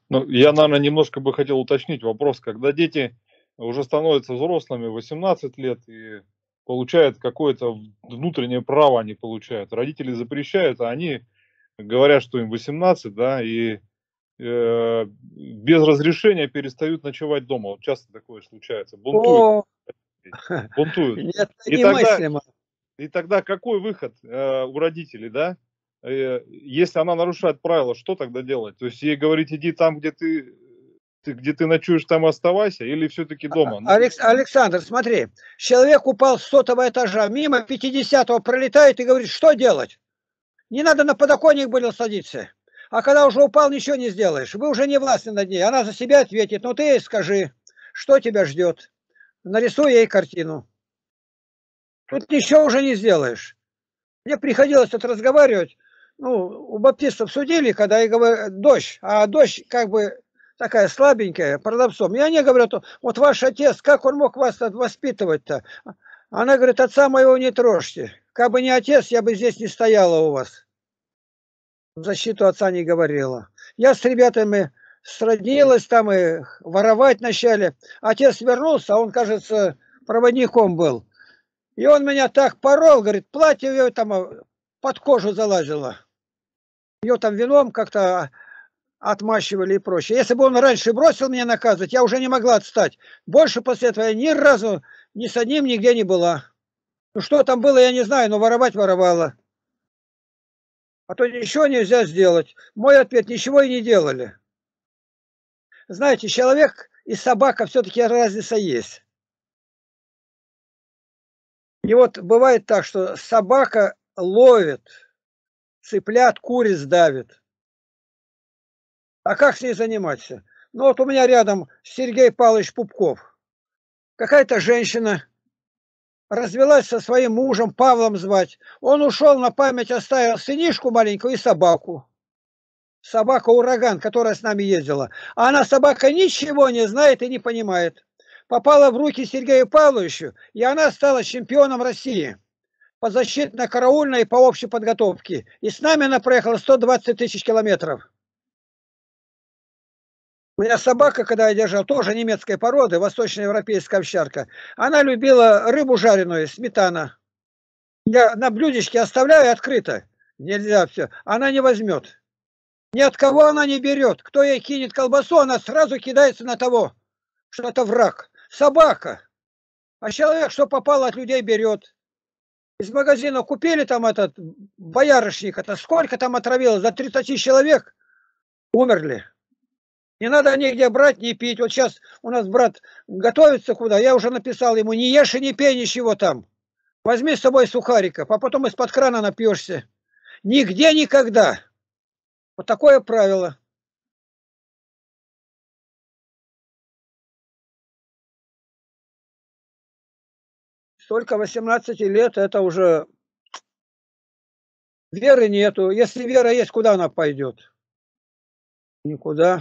Ну, я, наверное, немножко бы хотел уточнить вопрос. Когда дети уже становятся взрослыми, 18 лет, и получают какое-то внутреннее право, они получают. Родители запрещают, а они говорят, что им 18, да, и без разрешения перестают ночевать дома. Вот часто такое случается. Бунтуют. О, Бунтуют. это И тогда, немыслимо. и тогда какой выход у родителей, да? Если она нарушает правила, что тогда делать? То есть ей говорить, иди там, где где ты ночуешь, там и оставайся, или все-таки дома? Ну, Александр, смотри, человек упал с 100-го этажа, мимо 50-го пролетает и говорит, что делать? Не надо на подоконник было садиться. А когда уже упал, ничего не сделаешь. Вы уже не властны над ней. Она за себя ответит. Ну ты ей скажи, что тебя ждет. Нарисуй ей картину. Тут ничего уже не сделаешь. Мне приходилось тут разговаривать. Ну, у баптистов судили, когда я говорю, дождь. А дождь как бы такая слабенькая, продавцом. И они говорят, вот ваш отец, как он мог вас воспитывать-то? Она говорит, отца моего не трожьте. Как бы не отец, я бы здесь не стояла у вас. В защиту отца не говорила. Я с ребятами сроднилась там и воровать начали. Отец вернулся, а он, кажется, проводником был. И он меня так порол, говорит, платье ее там под кожу залазило. Ее там вином как-то отмащивали и прочее. Если бы он раньше бросил меня наказывать, я уже не могла отстать. Больше после этого я ни разу ни с одним нигде не была. Ну что там было, я не знаю, но воровать воровала. А то ничего нельзя сделать. Мой ответ, ничего и не делали. Знаете, человек и собака все-таки разница есть. И вот бывает так, что собака ловит, цыплят, куриц давит. А как с ней заниматься? Ну вот у меня рядом Сергей Павлович Пупков. Какая-то женщина развелась со своим мужем, Павлом звать. Он ушел, на память оставил сынишку маленькую и собаку. Собака Ураган, которая с нами ездила. А она, собака, ничего не знает и не понимает. Попала в руки Сергею Павловичу, и она стала чемпионом России по защитно-караульной и по общей подготовке. И с нами она проехала 120 тысяч километров. У меня собака, когда я держал, тоже немецкой породы, восточноевропейская овчарка. Она любила рыбу жареную, сметана. Я на блюдечке оставляю открыто. Нельзя все. Она не возьмет. Ни от кого она не берет. Кто ей кинет колбасу, она сразу кидается на того, что это враг. Собака. А человек, что попало, от людей берет. Из магазина купили там этот боярышник, это сколько там отравилось, за 30 человек умерли. Не надо нигде брать, не пить. Вот сейчас у нас брат готовится куда, я уже написал ему, не ешь и не пей ничего там. Возьми с собой сухариков, а потом из-под крана напьешься. Нигде никогда. Вот такое правило. Только 18 лет, это уже веры нету. Если вера есть, куда она пойдет? Никуда.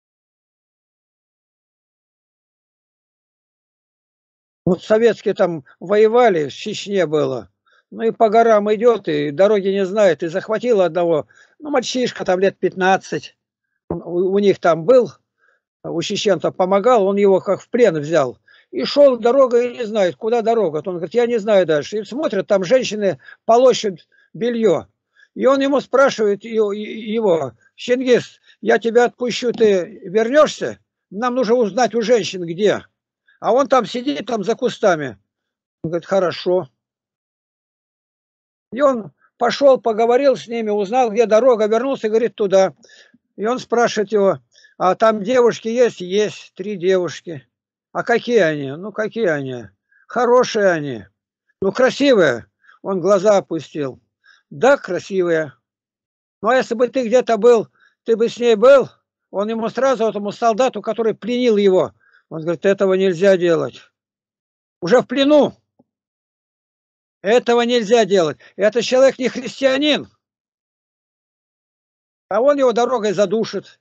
Вот советские там воевали, в Чечне было. Ну и по горам идет, и дороги не знает. И захватил одного, ну мальчишка там лет 15. У них там был, у чеченцев помогал, он его как в плен взял. И шел дорогой и не знает, куда дорога. Он говорит, я не знаю дальше. И смотрят, там женщины полощут белье. И он ему спрашивает, его, Чингис, я тебя отпущу, ты вернешься? Нам нужно узнать у женщин, где. А он там сидит, там за кустами. Он говорит, хорошо. И он пошел, поговорил с ними, узнал, где дорога, вернулся, говорит, туда. И он спрашивает его, а там девушки есть? Есть, 3 девушки. А какие они? Ну, какие они? Хорошие они. Ну, красивые. Он глаза опустил. Да, красивые. Ну, а если бы ты где-то был, ты бы с ней был? Он ему сразу, этому солдату, который пленил его, он говорит, этого нельзя делать. Уже в плену. Этого нельзя делать. Это человек не христианин. А он его дорогой задушит.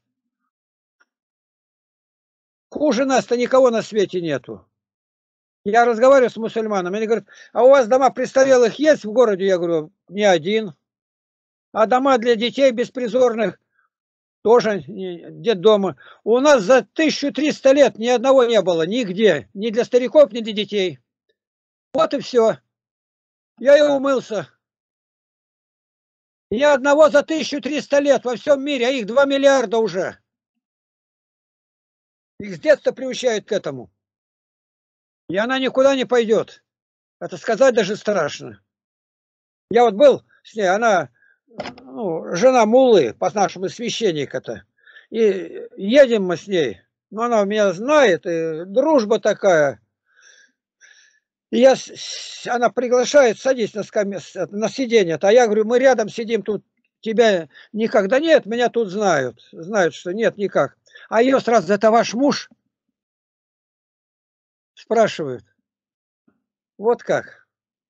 Хуже нас-то никого на свете нету. Я разговариваю с мусульманами, они говорят, а у вас дома престарелых есть в городе? Я говорю, ни один. А дома для детей беспризорных тоже детдома. У нас за 1300 лет ни одного не было, нигде. Ни для стариков, ни для детей. Вот и все. Я и умылся. Ни одного за 1300 лет во всем мире, а их 2 миллиарда уже. Их с детства приучают к этому. И она никуда не пойдет. Это сказать даже страшно. Я вот был с ней, она, ну, жена муллы, по-нашему священника-то. И едем мы с ней. Но она меня знает, и дружба такая. И она приглашает, садись на сиденье. А я говорю, мы рядом сидим, тут тебя никогда нет, меня тут знают. Знают, что нет никак. А ее сразу, это ваш муж? Спрашивают. Вот как.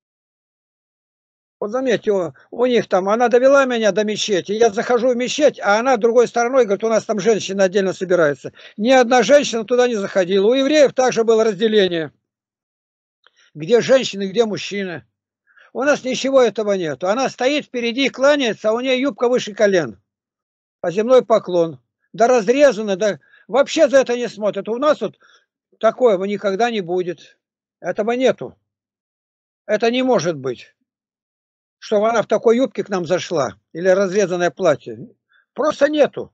Вот заметьте, у них там, она довела меня до мечети, я захожу в мечеть, а она другой стороной, говорит, у нас там женщины отдельно собираются. Ни одна женщина туда не заходила. У евреев также было разделение. Где женщины, где мужчины. У нас ничего этого нет. Она стоит впереди, кланяется, а у нее юбка выше колен. А земной поклон. Да разрезано, да вообще за это не смотрят. У нас вот такого никогда не будет. Этого нету. Это не может быть. Чтобы она в такой юбке к нам зашла. Или разрезанное платье. Просто нету.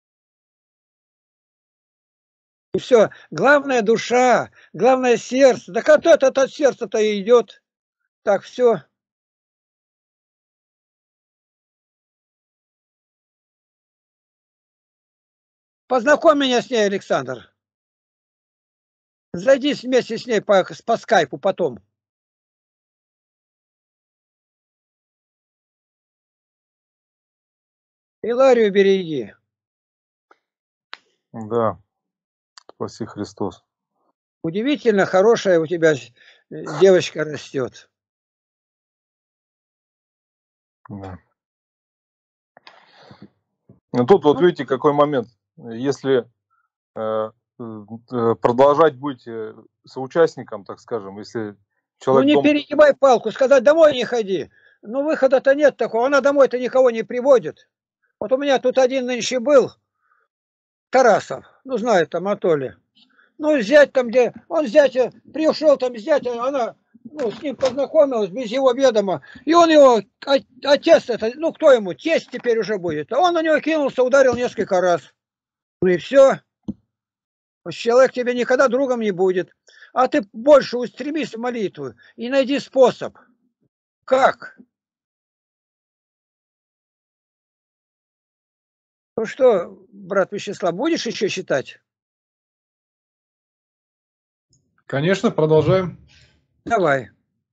И все. Главное душа, главное сердце. Да как это от сердца-то и идет. Так, все. Познакомь меня с ней, Александр. Зайди вместе с ней по скайпу потом. Иларию береги. Да, спаси Христос. Удивительно хорошая у тебя девочка растет. Да. Ну, тут вот видите, какой момент. Если продолжать быть соучастником, так скажем, если человек... Ну не перегибай палку, сказать домой не ходи. Ну выхода-то нет такого, она домой-то никого не приводит. Вот у меня тут один нынче был, Тарасов, ну знает там Анатолий. Ну зять там где, он зятя, пришел там зять, она, ну с ним познакомилась без его ведома. И он его, отец это, ну кто ему, тесть теперь уже будет. А он на него кинулся, ударил несколько раз. Ну и все. Человек тебе никогда другом не будет. А ты больше устремись в молитву и найди способ. Как? Ну что, брат Вячеслав, будешь еще читать? Конечно, продолжаем. Давай.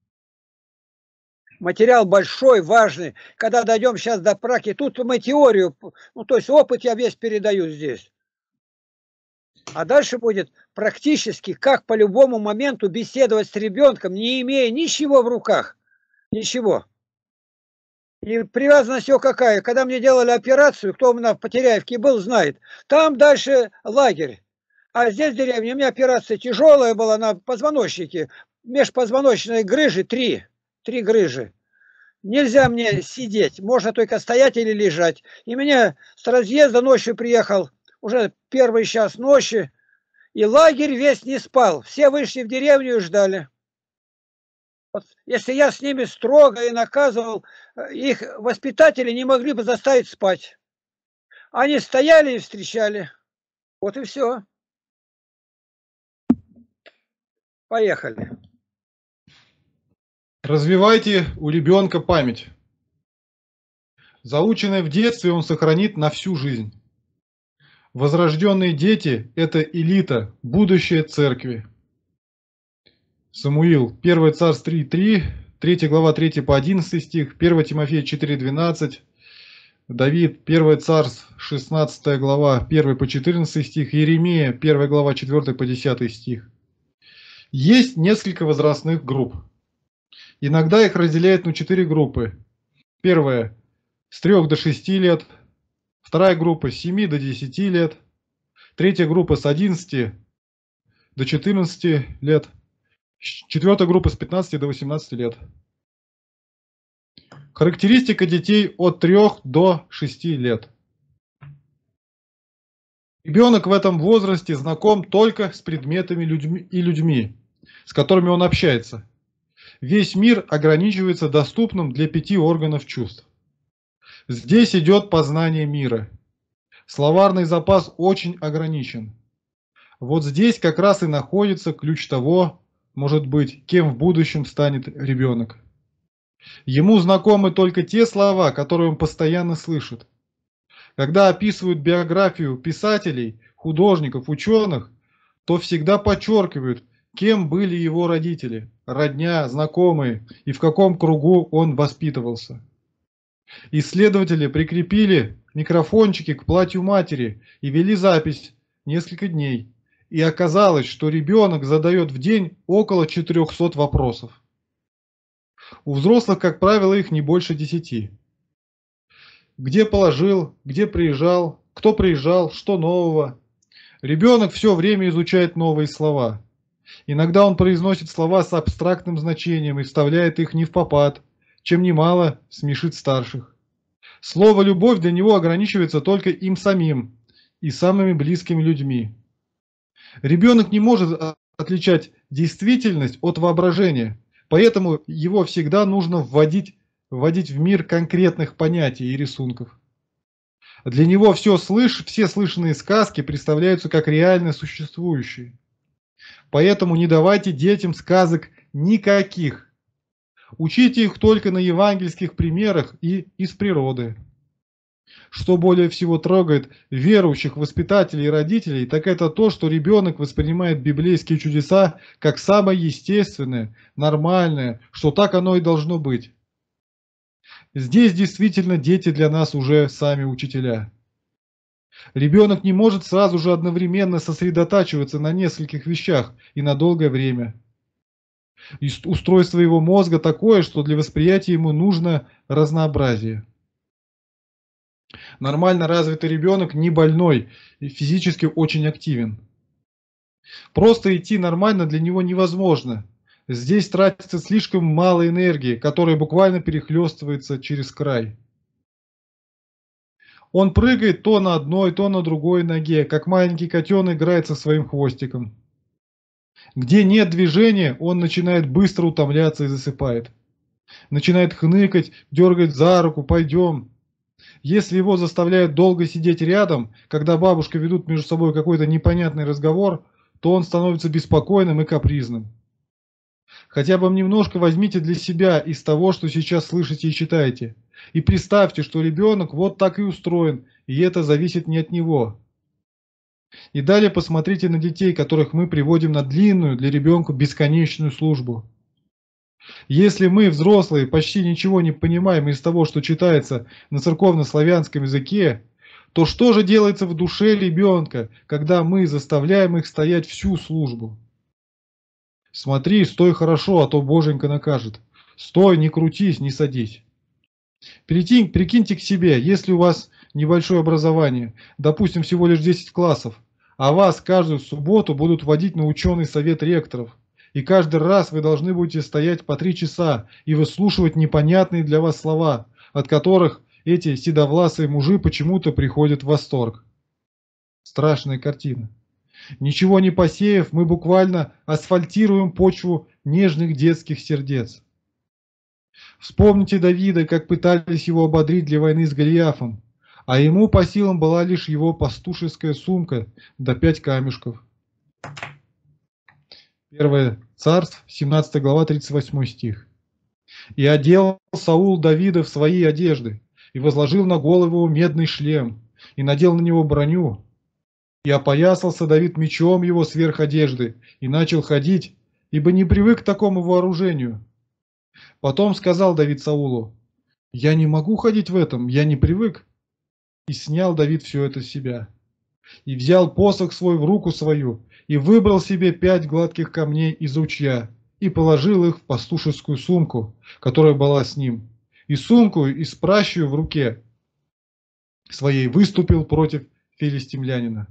Материал большой, важный. Когда дойдем сейчас до практики, тут мы теорию, ну то есть опыт я весь передаю здесь. А дальше будет практически, как по любому моменту беседовать с ребенком, не имея ничего в руках. Ничего. И привязанность ее какая? Когда мне делали операцию, кто у меня в Потеряевке был, знает. Там дальше лагерь. А здесь в деревне у меня операция тяжелая была на позвоночнике. Межпозвоночной грыжи 3 грыжи. Нельзя мне сидеть, можно только стоять или лежать. И меня с разъезда ночью приехал, уже первый час ночи, и лагерь весь не спал. Все вышли в деревню и ждали. Вот, если я с ними строго и наказывал, их воспитатели не могли бы заставить спать. Они стояли и встречали. Вот и все. Поехали. Развивайте у ребенка память. Заученное в детстве он сохранит на всю жизнь. Возрожденные дети – это элита, будущее церкви. Самуил, 1 Царств 3:3, 3 глава 3 по 11 стих, 1 Тимофея 4:12, Давид, 1 Царств 16 глава 1 по 14 стих, Иеремия, 1 глава 4 по 10 стих. Есть несколько возрастных групп. Иногда их разделяют на 4 группы. Первая – с 3 до 6 лет. Вторая группа – с 7 до 10 лет. Третья группа – с 11 до 14 лет. Четвертая группа – с 15 до 18 лет. Характеристика детей от 3 до 6 лет. Ребенок в этом возрасте знаком только с предметами и людьми, с которыми он общается. Весь мир ограничивается доступным для 5 органов чувств. Здесь идет познание мира. Словарный запас очень ограничен. Вот здесь как раз и находится ключ того, может быть, кем в будущем станет ребенок. Ему знакомы только те слова, которые он постоянно слышит. Когда описывают биографию писателей, художников, ученых, то всегда подчеркивают, кем были его родители, родня, знакомые и в каком кругу он воспитывался. Исследователи прикрепили микрофончики к платью матери и вели запись несколько дней. И оказалось, что ребенок задает в день около 400 вопросов. У взрослых, как правило, их не больше 10. Где положил, где приезжал, кто приезжал, что нового. Ребенок все время изучает новые слова. Иногда он произносит слова с абстрактным значением и вставляет их не впопад, чем немало смешит старших. Слово «любовь» для него ограничивается только им самим и самыми близкими людьми. Ребенок не может отличать действительность от воображения, поэтому его всегда нужно вводить в мир конкретных понятий и рисунков. Для него все слышанные сказки представляются как реально существующие. Поэтому не давайте детям сказок никаких. Учите их только на евангельских примерах и из природы. Что более всего трогает верующих воспитателей и родителей, так это то, что ребенок воспринимает библейские чудеса как самое естественное, нормальное, что так оно и должно быть. Здесь действительно дети для нас уже сами учителя. Ребенок не может сразу же одновременно сосредотачиваться на нескольких вещах и на долгое время. И устройство его мозга такое, что для восприятия ему нужно разнообразие. Нормально развитый ребенок не больной и физически очень активен. Просто идти нормально для него невозможно. Здесь тратится слишком мало энергии, которая буквально перехлестывается через край. Он прыгает то на одной, то на другой ноге, как маленький котенок играет со своим хвостиком. Где нет движения, он начинает быстро утомляться и засыпает. Начинает хныкать, дергать за руку, пойдем. Если его заставляют долго сидеть рядом, когда бабушка ведут между собой какой-то непонятный разговор, то он становится беспокойным и капризным. Хотя бы немножко возьмите для себя из того, что сейчас слышите и читаете. И представьте, что ребенок вот так и устроен, и это зависит не от него. И далее посмотрите на детей, которых мы приводим на длинную для ребенка бесконечную службу. Если мы, взрослые, почти ничего не понимаем из того, что читается на церковно-славянском языке, то что же делается в душе ребенка, когда мы заставляем их стоять всю службу? Смотри, стой хорошо, а то Боженька накажет. Стой, не крутись, не садись. Прикиньте к себе, если у вас небольшое образование, допустим, всего лишь 10 классов, а вас каждую субботу будут водить на ученый совет ректоров, и каждый раз вы должны будете стоять по 3 часа и выслушивать непонятные для вас слова, от которых эти седовласые мужи почему-то приходят в восторг. Страшная картина. Ничего не посеяв, мы буквально асфальтируем почву нежных детских сердец. Вспомните Давида, как пытались его ободрить для войны с Голиафом, а ему по силам была лишь его пастушеская сумка да 5 камешков. 1 Царств, 17 глава, 38 стих. «И одел Саул Давида в свои одежды, и возложил на голову его медный шлем, и надел на него броню. И опоясался Давид мечом его сверх одежды, и начал ходить, ибо не привык к такому вооружению. Потом сказал Давид Саулу: я не могу ходить в этом, я не привык. И снял Давид все это с себя. И взял посох свой в руку свою, и выбрал себе 5 гладких камней из ручья, и положил их в пастушескую сумку, которая была с ним. И сумку, и с пращью в руке своей выступил против филистимлянина».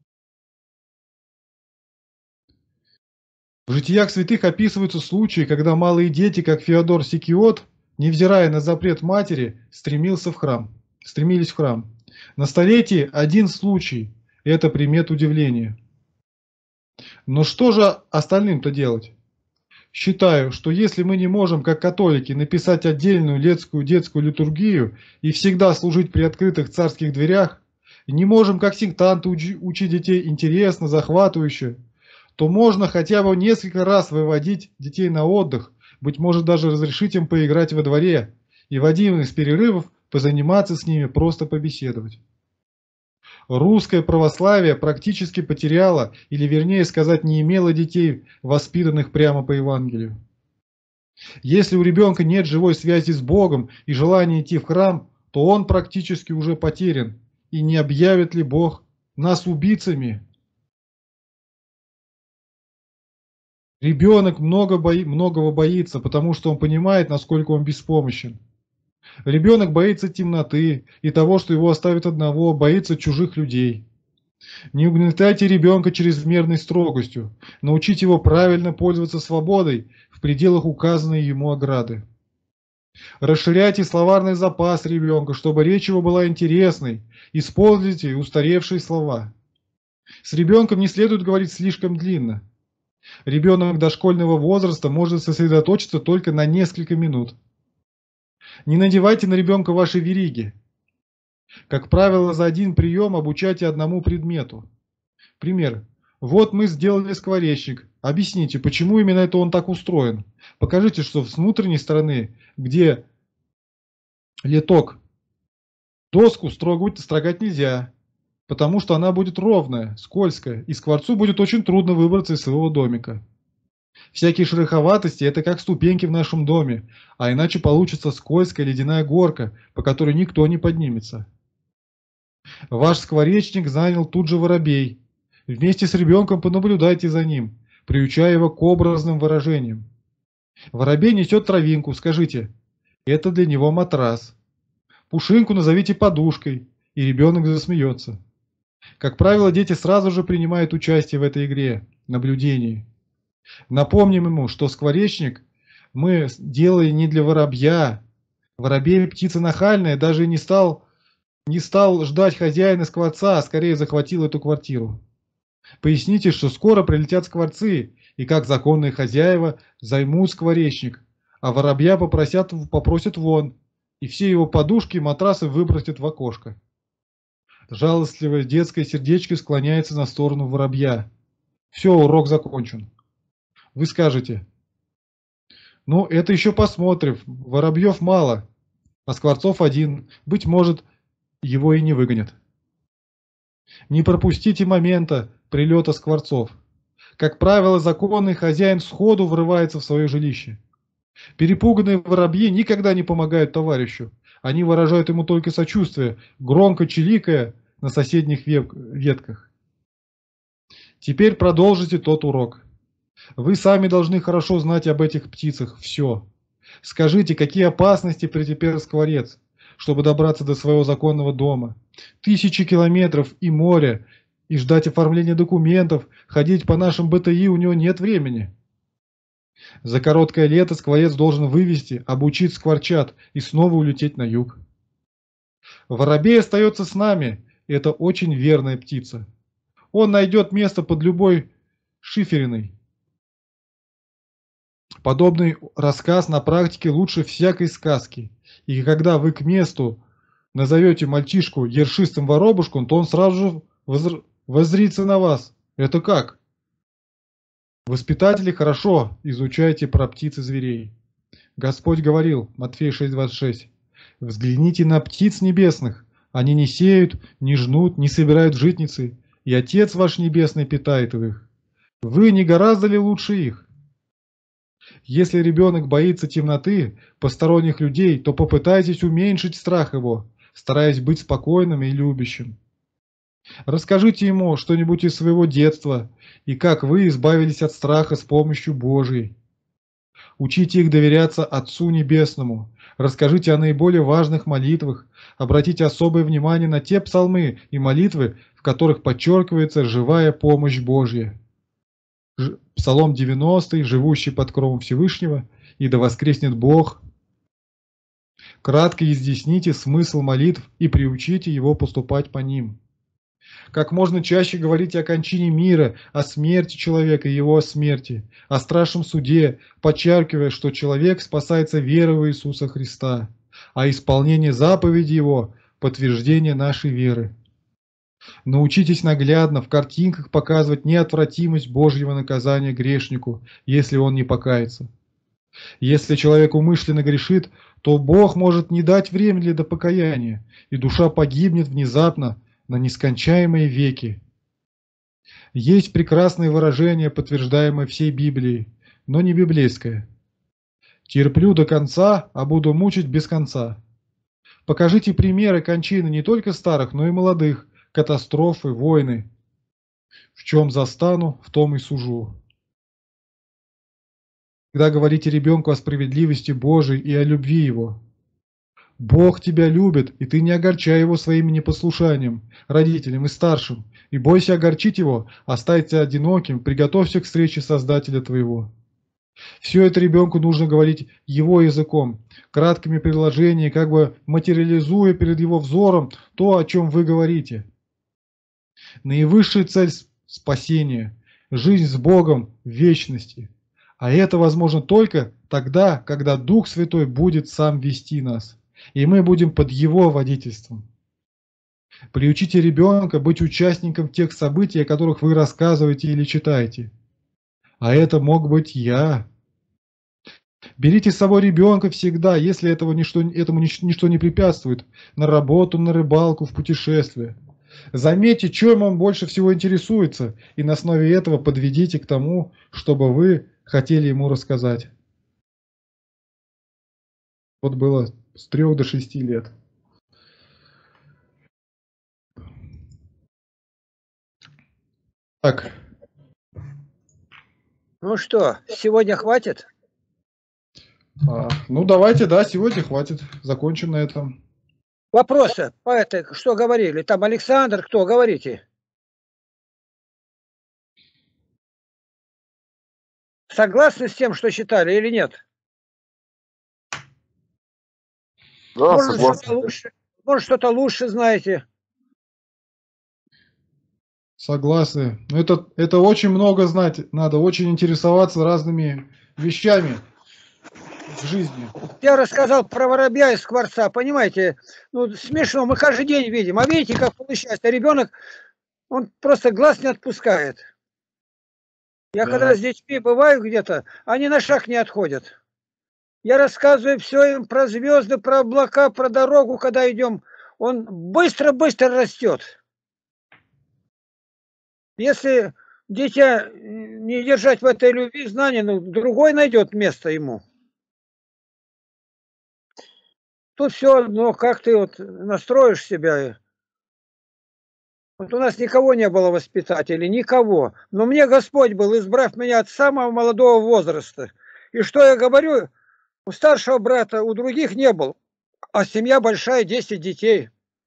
В житиях святых описываются случаи, когда малые дети, как Феодор Сикиот, невзирая на запрет матери, стремились в храм. На столетии один случай, это примет удивления. Но что же остальным-то делать? Считаю, что если мы не можем, как католики, написать отдельную детскую литургию и всегда служить при открытых царских дверях, и не можем, как сектанты, учить детей интересно, захватывающе, то можно хотя бы несколько раз выводить детей на отдых, быть может даже разрешить им поиграть во дворе и в один из перерывов позаниматься с ними, просто побеседовать. Русское православие практически потеряло, или вернее сказать, не имело детей, воспитанных прямо по Евангелию. Если у ребенка нет живой связи с Богом и желания идти в храм, то он практически уже потерян. И не объявит ли Бог нас убийцами? Ребенок многого боится, потому что он понимает, насколько он беспомощен. Ребенок боится темноты и того, что его оставят одного, боится чужих людей. Не угнетайте ребенка чрезмерной строгостью. Научите его правильно пользоваться свободой в пределах указанной ему ограды. Расширяйте словарный запас ребенка, чтобы речь его была интересной. Используйте устаревшие слова. С ребенком не следует говорить слишком длинно. Ребенок дошкольного возраста может сосредоточиться только на несколько минут. Не надевайте на ребенка ваши вериги. Как правило, за один прием обучайте одному предмету. Пример. Вот мы сделали скворечник. Объясните, почему именно это он так устроен. Покажите, что с внутренней стороны, где литок, доску строгать нельзя, потому что она будет ровная, скользкая, и скворцу будет очень трудно выбраться из своего домика. Всякие шероховатости – это как ступеньки в нашем доме, а иначе получится скользкая ледяная горка, по которой никто не поднимется. Ваш скворечник занял тут же воробей. Вместе с ребенком понаблюдайте за ним, приучая его к образным выражениям. Воробей несет травинку, скажите, это для него матрас. Пушинку назовите подушкой, и ребенок засмеется. Как правило, дети сразу же принимают участие в этой игре, наблюдении. Напомним ему, что скворечник мы делали не для воробья. Воробей птица нахальная, даже не стал ждать хозяина скворца, а скорее захватил эту квартиру. Поясните, что скоро прилетят скворцы, и как законные хозяева займут скворечник, а воробья попросят вон, и все его подушки и матрасы выбросят в окошко. Жалостливое детское сердечко склоняется на сторону воробья. Все, урок закончен. Вы скажете, ну это еще посмотрим, воробьев мало, а скворцов один, быть может, его и не выгонят. Не пропустите момента прилета скворцов. Как правило, законный хозяин сходу врывается в свое жилище. Перепуганные воробьи никогда не помогают товарищу. Они выражают ему только сочувствие, громко чиликая на соседних ветках. Теперь продолжите тот урок. Вы сами должны хорошо знать об этих птицах все. Скажите, какие опасности претерпел скворец, чтобы добраться до своего законного дома. 1000 километров и море, и ждать оформления документов, ходить по нашим БТИ у него нет времени. За короткое лето скворец должен вывести, обучить скворчат и снова улететь на юг. Воробей остается с нами, это очень верная птица. Он найдет место под любой шифериной. Подобный рассказ на практике лучше всякой сказки. И когда вы к месту назовете мальчишку ершистым воробушком, то он сразу же воззрится на вас. Это как? Воспитатели, хорошо изучайте про птиц и зверей. Господь говорил, Матфея 6:26, взгляните на птиц небесных. Они не сеют, не жнут, не собирают в житницы, и Отец ваш Небесный питает их. Вы не гораздо ли лучше их? Если ребенок боится темноты, посторонних людей, то попытайтесь уменьшить страх его, стараясь быть спокойным и любящим. Расскажите ему что-нибудь из своего детства и как вы избавились от страха с помощью Божией. Учите их доверяться Отцу Небесному. Расскажите о наиболее важных молитвах. Обратите особое внимание на те псалмы и молитвы, в которых подчеркивается живая помощь Божья. Псалом 90, живущий под кровом Всевышнего, и да воскреснет Бог. Кратко изъясните смысл молитв и приучите его поступать по ним. Как можно чаще говорить о кончине мира, о смерти человека и его смерти, о страшном суде, подчеркивая, что человек спасается верой в Иисуса Христа, а исполнение заповеди Его – подтверждение нашей веры. Научитесь наглядно в картинках показывать неотвратимость Божьего наказания грешнику, если он не покается. Если человек умышленно грешит, то Бог может не дать времени для покаяния, и душа погибнет внезапно на нескончаемые веки. Есть прекрасное выражение, подтверждаемое всей Библией, но не библейское. «Терплю до конца, а буду мучить без конца». Покажите примеры кончины не только старых, но и молодых, катастрофы, войны. В чем застану, в том и сужу. Когда говорите ребенку о справедливости Божией и о любви Его. Бог тебя любит, и ты не огорчай Его своим непослушанием, родителям и старшим, и бойся огорчить Его, оставься одиноким, приготовься к встрече Создателя твоего. Все это ребенку нужно говорить его языком, краткими предложениями, как бы материализуя перед его взором то, о чем вы говорите. Наивысшая цель спасения – жизнь с Богом в вечности. А это возможно только тогда, когда Дух Святой будет сам вести нас, и мы будем под Его водительством. Приучите ребенка быть участником тех событий, о которых вы рассказываете или читаете. А это мог быть я. Берите с собой ребенка всегда, если этому ничто не препятствует, на работу, на рыбалку, в путешествие. Заметьте, чем он больше всего интересуется, и на основе этого подведите к тому, чтобы вы хотели ему рассказать. Вот было с 3 до 6 лет. Так. Ну что, сегодня хватит? Ну давайте, да, сегодня хватит. Закончим на этом. Вопросы по этой, что говорили? Там Александр, кто, говорите? Согласны с тем, что читали или нет? Да, Может, согласен. что-то лучше знаете? Согласны. Но это очень много знать. Надо очень интересоваться разными вещами в жизни. Я рассказал про воробья из скворца, понимаете? Ну, смешно, мы каждый день видим. А видите, как получается? Ребенок, он просто глаз не отпускает. Я Да. когда с детьми бываю где-то, они на шаг не отходят. Я рассказываю все им про звезды, про облака, про дорогу, когда идем. Он быстро-быстро растет. Если дитя не держать в этой любви, знания, ну, другой найдет место ему. Тут все одно, как ты вот настроишь себя. Вот у нас никого не было воспитателей, никого. Но мне Господь был, избрав меня от самого молодого возраста. И что я говорю, у старшего брата, у других не был. А семья большая, 10 детей.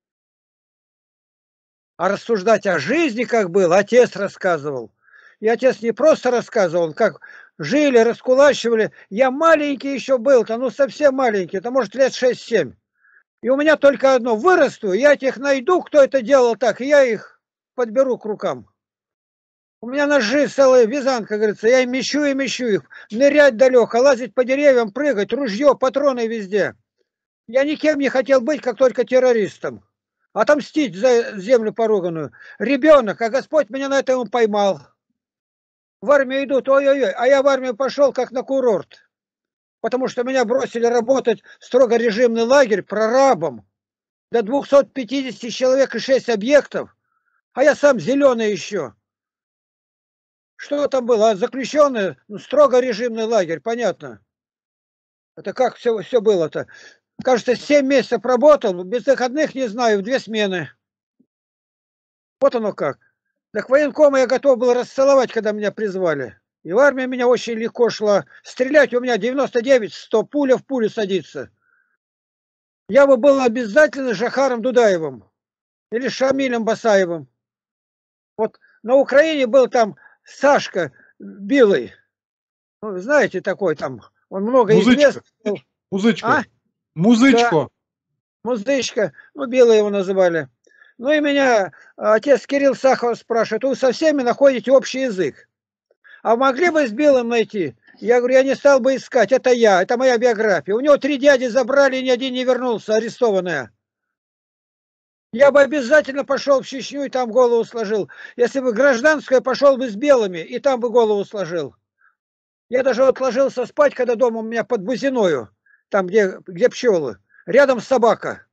А рассуждать о жизни, как было, отец рассказывал. И отец не просто рассказывал, как жили, раскулачивали. Я маленький еще был-то, ну совсем маленький, это может лет 6-7. И у меня только одно, вырасту, я этих найду, кто это делал так, и я их подберу к рукам. У меня ножи целая вязанка, говорится, я и мещу их. Нырять далеко, лазить по деревьям, прыгать, ружье, патроны везде. Я никем не хотел быть, как только террористом. Отомстить за землю поруганную. Ребенок, а Господь меня на этом поймал. В армию идут, ой-ой-ой, а я в армию пошел как на курорт. Потому что меня бросили работать в строго режимный лагерь прорабом. До 250 человек и 6 объектов. А я сам зеленый еще. Что там было? Заключенный, ну, строго режимный лагерь, понятно. Это как все было-то? Кажется, 7 месяцев работал, без выходных, не знаю, в 2 смены. Вот оно как. Так военкома я готов был расцеловать, когда меня призвали. И в армии меня очень легко шла. Стрелять у меня 99-100, пуля в пулю садится. Я бы был обязательно Жахаром Дудаевым или Шамилем Басаевым. Вот на Украине был там Сашка Билый. Ну, знаете, такой там. Он много известен. Музычка. А? Музычко. Да. Муздычка. Ну, Билый его называли. Ну и меня отец Кирилл Сахаров спрашивает, вы со всеми находите общий язык? А могли бы с Белым найти? Я говорю, я не стал бы искать, это я, это моя биография. У него 3 дяди забрали, и ни один не вернулся, арестованная. Я бы обязательно пошел в Чечню и там голову сложил. Если бы гражданское, пошел бы с белыми и там бы голову сложил. Я даже вот ложился спать, когда дома у меня под Бузиною, там, где пчелы. Рядом собака.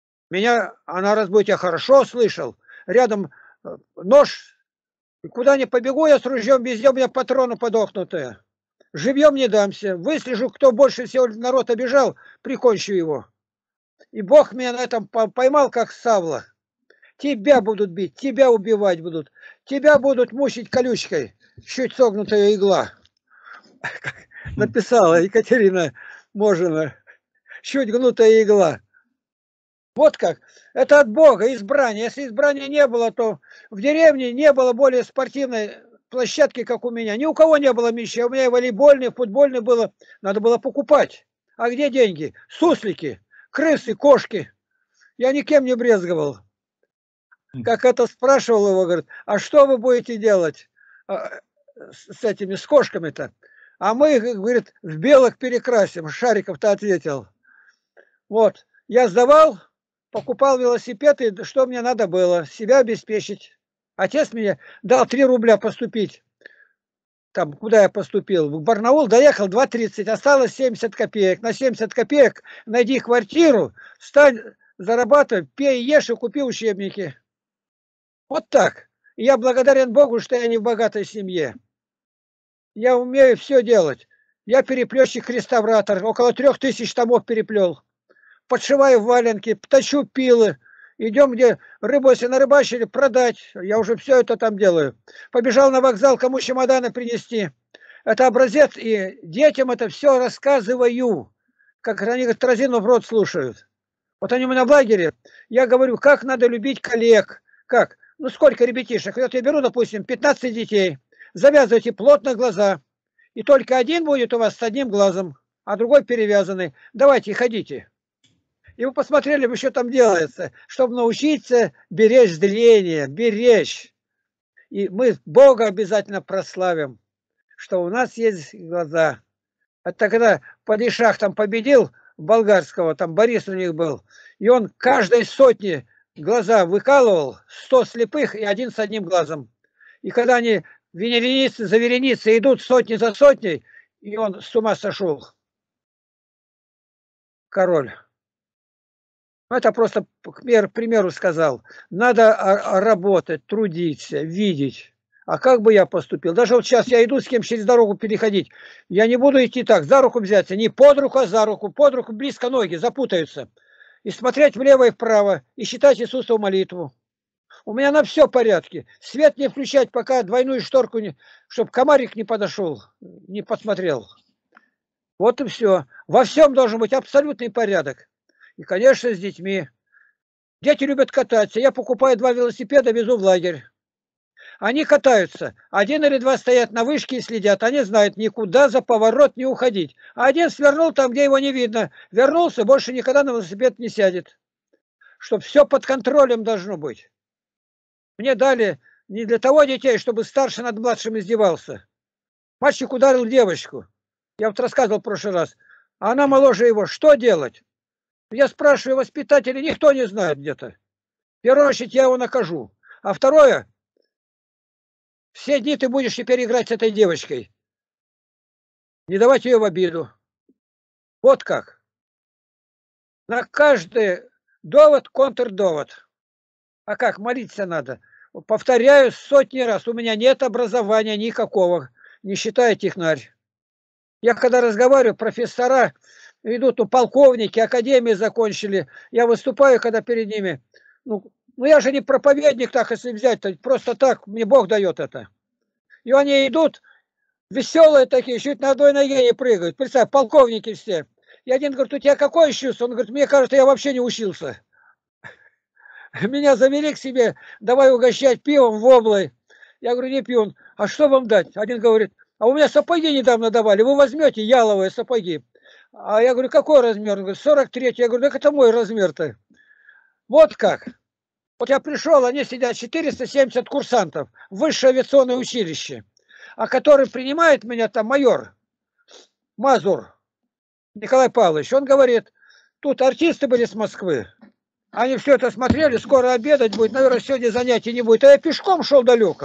Она разбудит, я хорошо слышал. Рядом нож. И куда ни побегу я с ружьем, везде у меня патроны подохнутые. Живьем не дамся. Выслежу, кто больше всего народ обижал, прикончу его. И Бог меня на этом поймал, как Савла. Тебя будут бить, тебя убивать будут. Тебя будут мучить колючкой. Чуть согнутая игла. Написала Екатерина Можина. Чуть гнутая игла. Вот как. Это от Бога избрание. Если избрания не было, то в деревне не было более спортивной площадки, как у меня. Ни у кого не было мяча. У меня и волейбольный, и футбольный было. Надо было покупать. А где деньги? Суслики, крысы, кошки. Я никем не брезговал. Как это спрашивал его, говорит, а что вы будете делать с этими, с кошками-то? А мы их, говорит, в белых перекрасим. Шариков-то ответил. Вот. Я сдавал, покупал велосипед, и что мне надо было? Себя обеспечить. Отец мне дал 3 рубля поступить. Там, куда я поступил? В Барнаул доехал 2,30, осталось 70 копеек. На 70 копеек найди квартиру, стань, зарабатывай, пей, ешь и купи учебники. Вот так. И я благодарен Богу, что я не в богатой семье. Я умею все делать. Я переплетчик-реставратор. Около 3000 томов переплел. Подшиваю валенки, точу пилы. Идем, где рыбу, если нарыбачили, продать. Я уже все это там делаю. Побежал на вокзал, кому чемоданы принести. Это образец, и детям это все рассказываю. Как они говорят, Тразину в рот слушают. Вот они у меня в лагере. Я говорю, как надо любить коллег. Как? Ну, сколько ребятишек? Вот я беру, допустим, 15 детей. Завязывайте плотно глаза. И только один будет у вас с одним глазом, а другой перевязанный. Давайте, ходите. И вы посмотрели, что там делается, чтобы научиться беречь зрение, беречь. И мы Бога обязательно прославим, что у нас есть глаза. Это когда Падишах там победил болгарского, там Борис у них был, и он каждой сотни глаза выкалывал, 100 слепых и 1 с одним глазом. И когда они вереницы за вереницей идут сотни за сотней, и он с ума сошел. Король. Это просто к примеру сказал. Надо работать, трудиться, видеть. А как бы я поступил? Даже вот сейчас я иду с кем через дорогу переходить. Я не буду идти так, за руку взяться. Не под руку, а за руку. Под руку близко ноги запутаются. И смотреть влево и вправо. И считать Иисусову молитву. У меня на все порядке. Свет не включать, пока двойную шторку, чтобы комарик не подошел, не посмотрел. Вот и все. Во всем должен быть абсолютный порядок. И, конечно, с детьми. Дети любят кататься. Я покупаю 2 велосипеда, везу в лагерь. Они катаются. 1 или 2 стоят на вышке и следят. Они знают, никуда за поворот не уходить. А один свернул там, где его не видно. Вернулся, больше никогда на велосипед не сядет. Чтобы все под контролем должно быть. Мне дали не для того детей, чтобы старший над младшим издевался. Мальчик ударил девочку. Я вот рассказывал в прошлый раз. А она моложе его. Что делать? Я спрашиваю воспитателей, никто не знает где-то. В первую очередь я его накажу. А второе, все дни ты будешь теперь играть с этой девочкой. Не давать ее в обиду. Вот как. На каждый довод контрдовод. А как? Молиться надо. Повторяю сотни раз. У меня нет образования никакого, не считая технарь. Я когда разговариваю, профессора идут, полковники, академии закончили. Я выступаю, когда перед ними. Ну я же не проповедник, так если взять, то просто так, мне Бог дает это. И они идут, веселые такие, чуть на одной ноге не прыгают. Представь, полковники все. И один говорит, у тебя какое чувство? Он говорит, мне кажется, я вообще не учился. Меня завели к себе, давай угощать пивом в облой. Я говорю, не пью. А что вам дать? Один говорит, а у меня сапоги недавно давали, вы возьмете яловые сапоги. А я говорю, какой размер? Он говорит, 43. Я говорю, так это мой размер-то. Вот как. Вот я пришел, они сидят 470 курсантов, высшее авиационное училище, а который принимает меня там майор Мазур Николай Павлович. Он говорит, тут артисты были с Москвы, они все это смотрели, скоро обедать будет, наверное, сегодня занятий не будет. А я пешком шел далеко.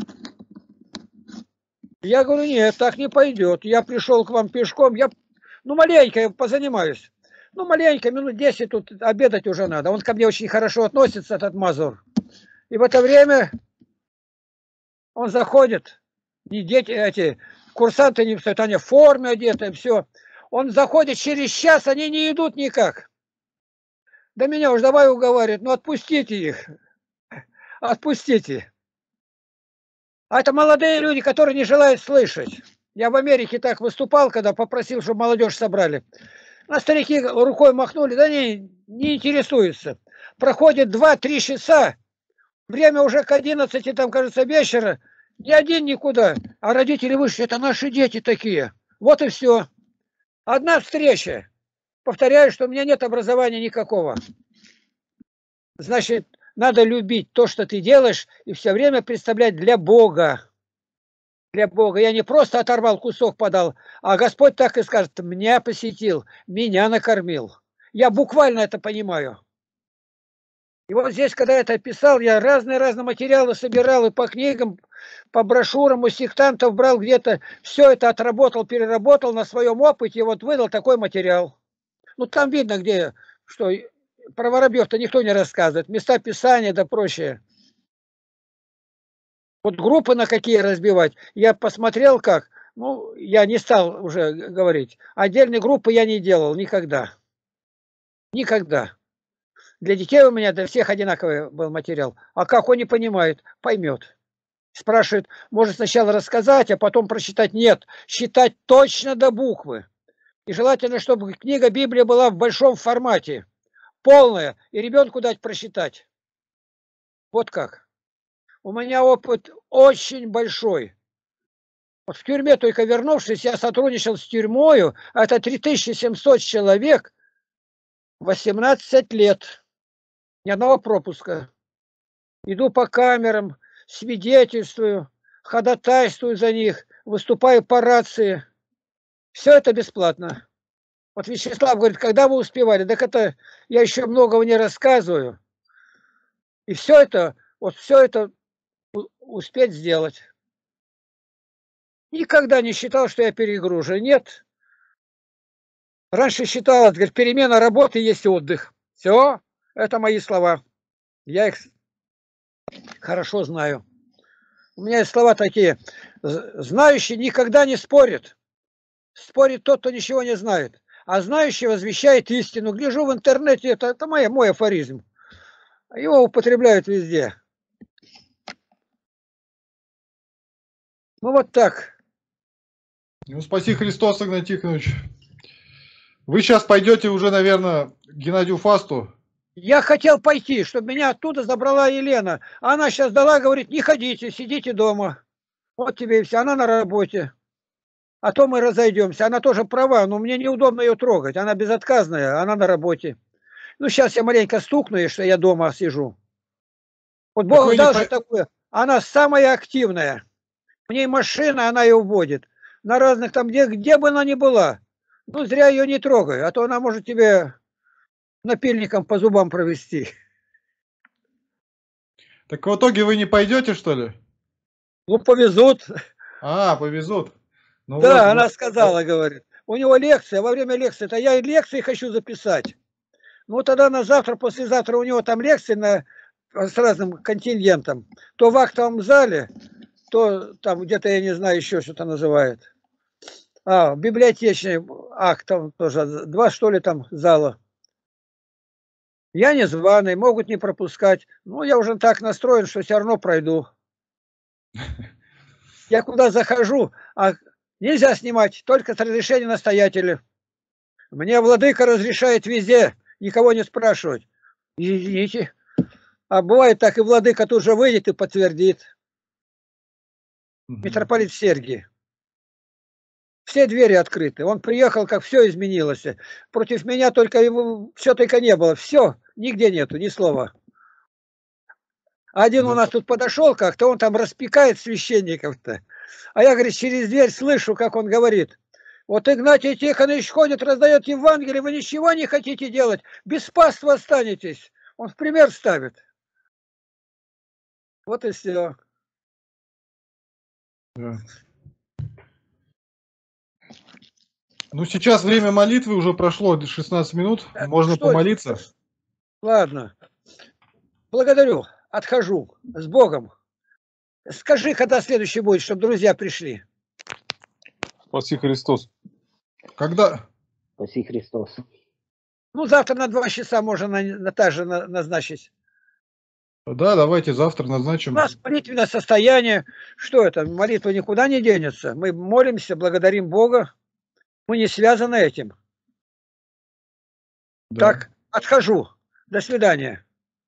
Я говорю, нет, так не пойдет. Я пришел к вам пешком, ну, маленько я позанимаюсь. Ну, маленько, минут 10 тут обедать уже надо. Он ко мне очень хорошо относится, этот Мазур. И в это время он заходит, и дети, эти курсанты не встают, они в форме одеты, все. Он заходит, через час они не идут никак. Да меня уж давай уговаривает, ну отпустите их, отпустите. А это молодые люди, которые не желают слышать. Я в Америке так выступал, когда попросил, чтобы молодежь собрали. А старики рукой махнули, да не интересуются. Проходит 2-3 часа, время уже к 11, там, кажется, вечера, ни один никуда. А родители вышли, это наши дети такие. Вот и все. Одна встреча. Повторяю, что у меня нет образования никакого. Значит, надо любить то, что ты делаешь, и все время представлять для Бога. Для Бога. Я не просто оторвал кусок, подал, а Господь так и скажет, меня посетил, меня накормил. Я буквально это понимаю. И вот здесь, когда я это писал, я разные материалы собирал и по книгам, по брошюрам у сектантов брал где-то, все это отработал, переработал на своем опыте, и вот выдал такой материал. Ну, там видно, где, что про Воробьев-то никто не рассказывает, места писания да прочее. Вот группы на какие разбивать, я посмотрел как, ну, я не стал уже говорить, отдельные группы я не делал никогда. Никогда. Для детей у меня для всех одинаковый был материал. А как он не понимает, поймет. Спрашивает, может сначала рассказать, а потом прочитать? Нет, считать точно до буквы. И желательно, чтобы книга Библия была в большом формате, полная, и ребенку дать прочитать. Вот как. У меня опыт очень большой. Вот в тюрьме только вернувшись, я сотрудничал с тюрьмою, а это 3700 человек, 18 лет. Ни одного пропуска. Иду по камерам, свидетельствую, ходатайствую за них, выступаю по рации. Все это бесплатно. Вот Вячеслав говорит, когда вы успевали? Так это я еще многого не рассказываю. И все это, вот все это успеть сделать. Никогда не считал, что я перегружен. Нет. Раньше считал, говорит, перемена работы есть отдых. Все, это мои слова. Я их хорошо знаю. У меня есть слова такие. Знающий никогда не спорит. Спорит тот, кто ничего не знает. А знающий возвещает истину. Гляжу в интернете, это мой афоризм. Его употребляют везде. Ну вот так. Ну, спаси Христос, Игнатий Тихонович. Вы сейчас пойдете уже, наверное, к Геннадию Фасту. Я хотел пойти, чтобы меня оттуда забрала Елена. Она сейчас дала, говорит, не ходите, сидите дома. Вот тебе и все. Она на работе. А то мы разойдемся. Она тоже права, но мне неудобно ее трогать. Она безотказная, она на работе. Ну, сейчас я маленько стукну, что я дома сижу. Вот Бог дал же такое. Она самая активная. У ней машина, она ее уводит. На разных там, где бы она ни была. Ну, зря ее не трогай, а то она может тебе напильником по зубам провести. Так в итоге вы не пойдете, что ли? Ну, повезут. А, повезут. Ну, да, вот, она сказала, говорит. У него лекция, во время лекции, я и лекции хочу записать. Ну, тогда на завтра, послезавтра у него там лекции с разным контингентом. То в актовом зале, то там где-то, я не знаю, еще что-то называют. Библиотечный акт, там тоже 2, что ли, там зала. Я не званый, могут не пропускать. Ну, я уже так настроен, что все равно пройду. Я куда захожу, нельзя снимать, только с разрешения настоятеля. Мне владыка разрешает везде, никого не спрашивать. Извините. А бывает так, и владыка тут же выйдет и подтвердит. Митрополит Сергий. Все двери открыты. Он приехал, как все изменилось. Против меня только его, все только не было. Все, нигде нету, ни слова. Один у Да. нас тут подошел как-то, он там распекает священников-то. А я, говорит, через дверь слышу, как он говорит. Вот Игнатий Тихонович ходит, раздает Евангелие, вы ничего не хотите делать, без паства останетесь. Он в пример ставит. Вот и все. Да. Ну, сейчас время молитвы уже прошло 16 минут. Можно Что это? помолиться. Ладно. Благодарю. Отхожу. С Богом. Скажи, когда следующий будет, чтобы друзья пришли. Спаси Христос. Когда? Спаси Христос. Ну, завтра на 2 часа можно также назначить. Да, давайте завтра У назначим. нас молитвенное состояние. Что это? Молитва никуда не денется. Мы молимся, благодарим Бога. Мы не связаны этим. Да. Так, отхожу. До свидания.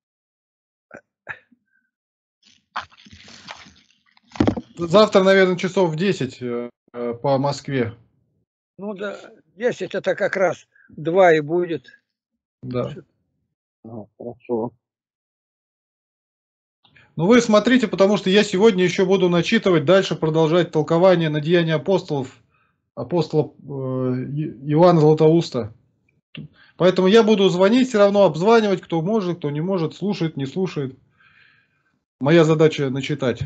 Завтра, наверное, часов в 10 по Москве. Ну да, 10 это как раз 2 и будет. Да. Хорошо. Ну вы смотрите, потому что я сегодня еще буду начитывать, дальше продолжать толкование на деяния апостола Иоанна Златоуста. Поэтому я буду звонить все равно, обзванивать, кто может, кто не может, слушает, не слушает. Моя задача начитать.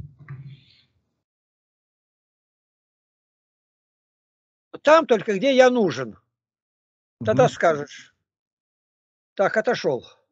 Там только где я нужен. Тогда Мгм. скажешь. Так, отошел.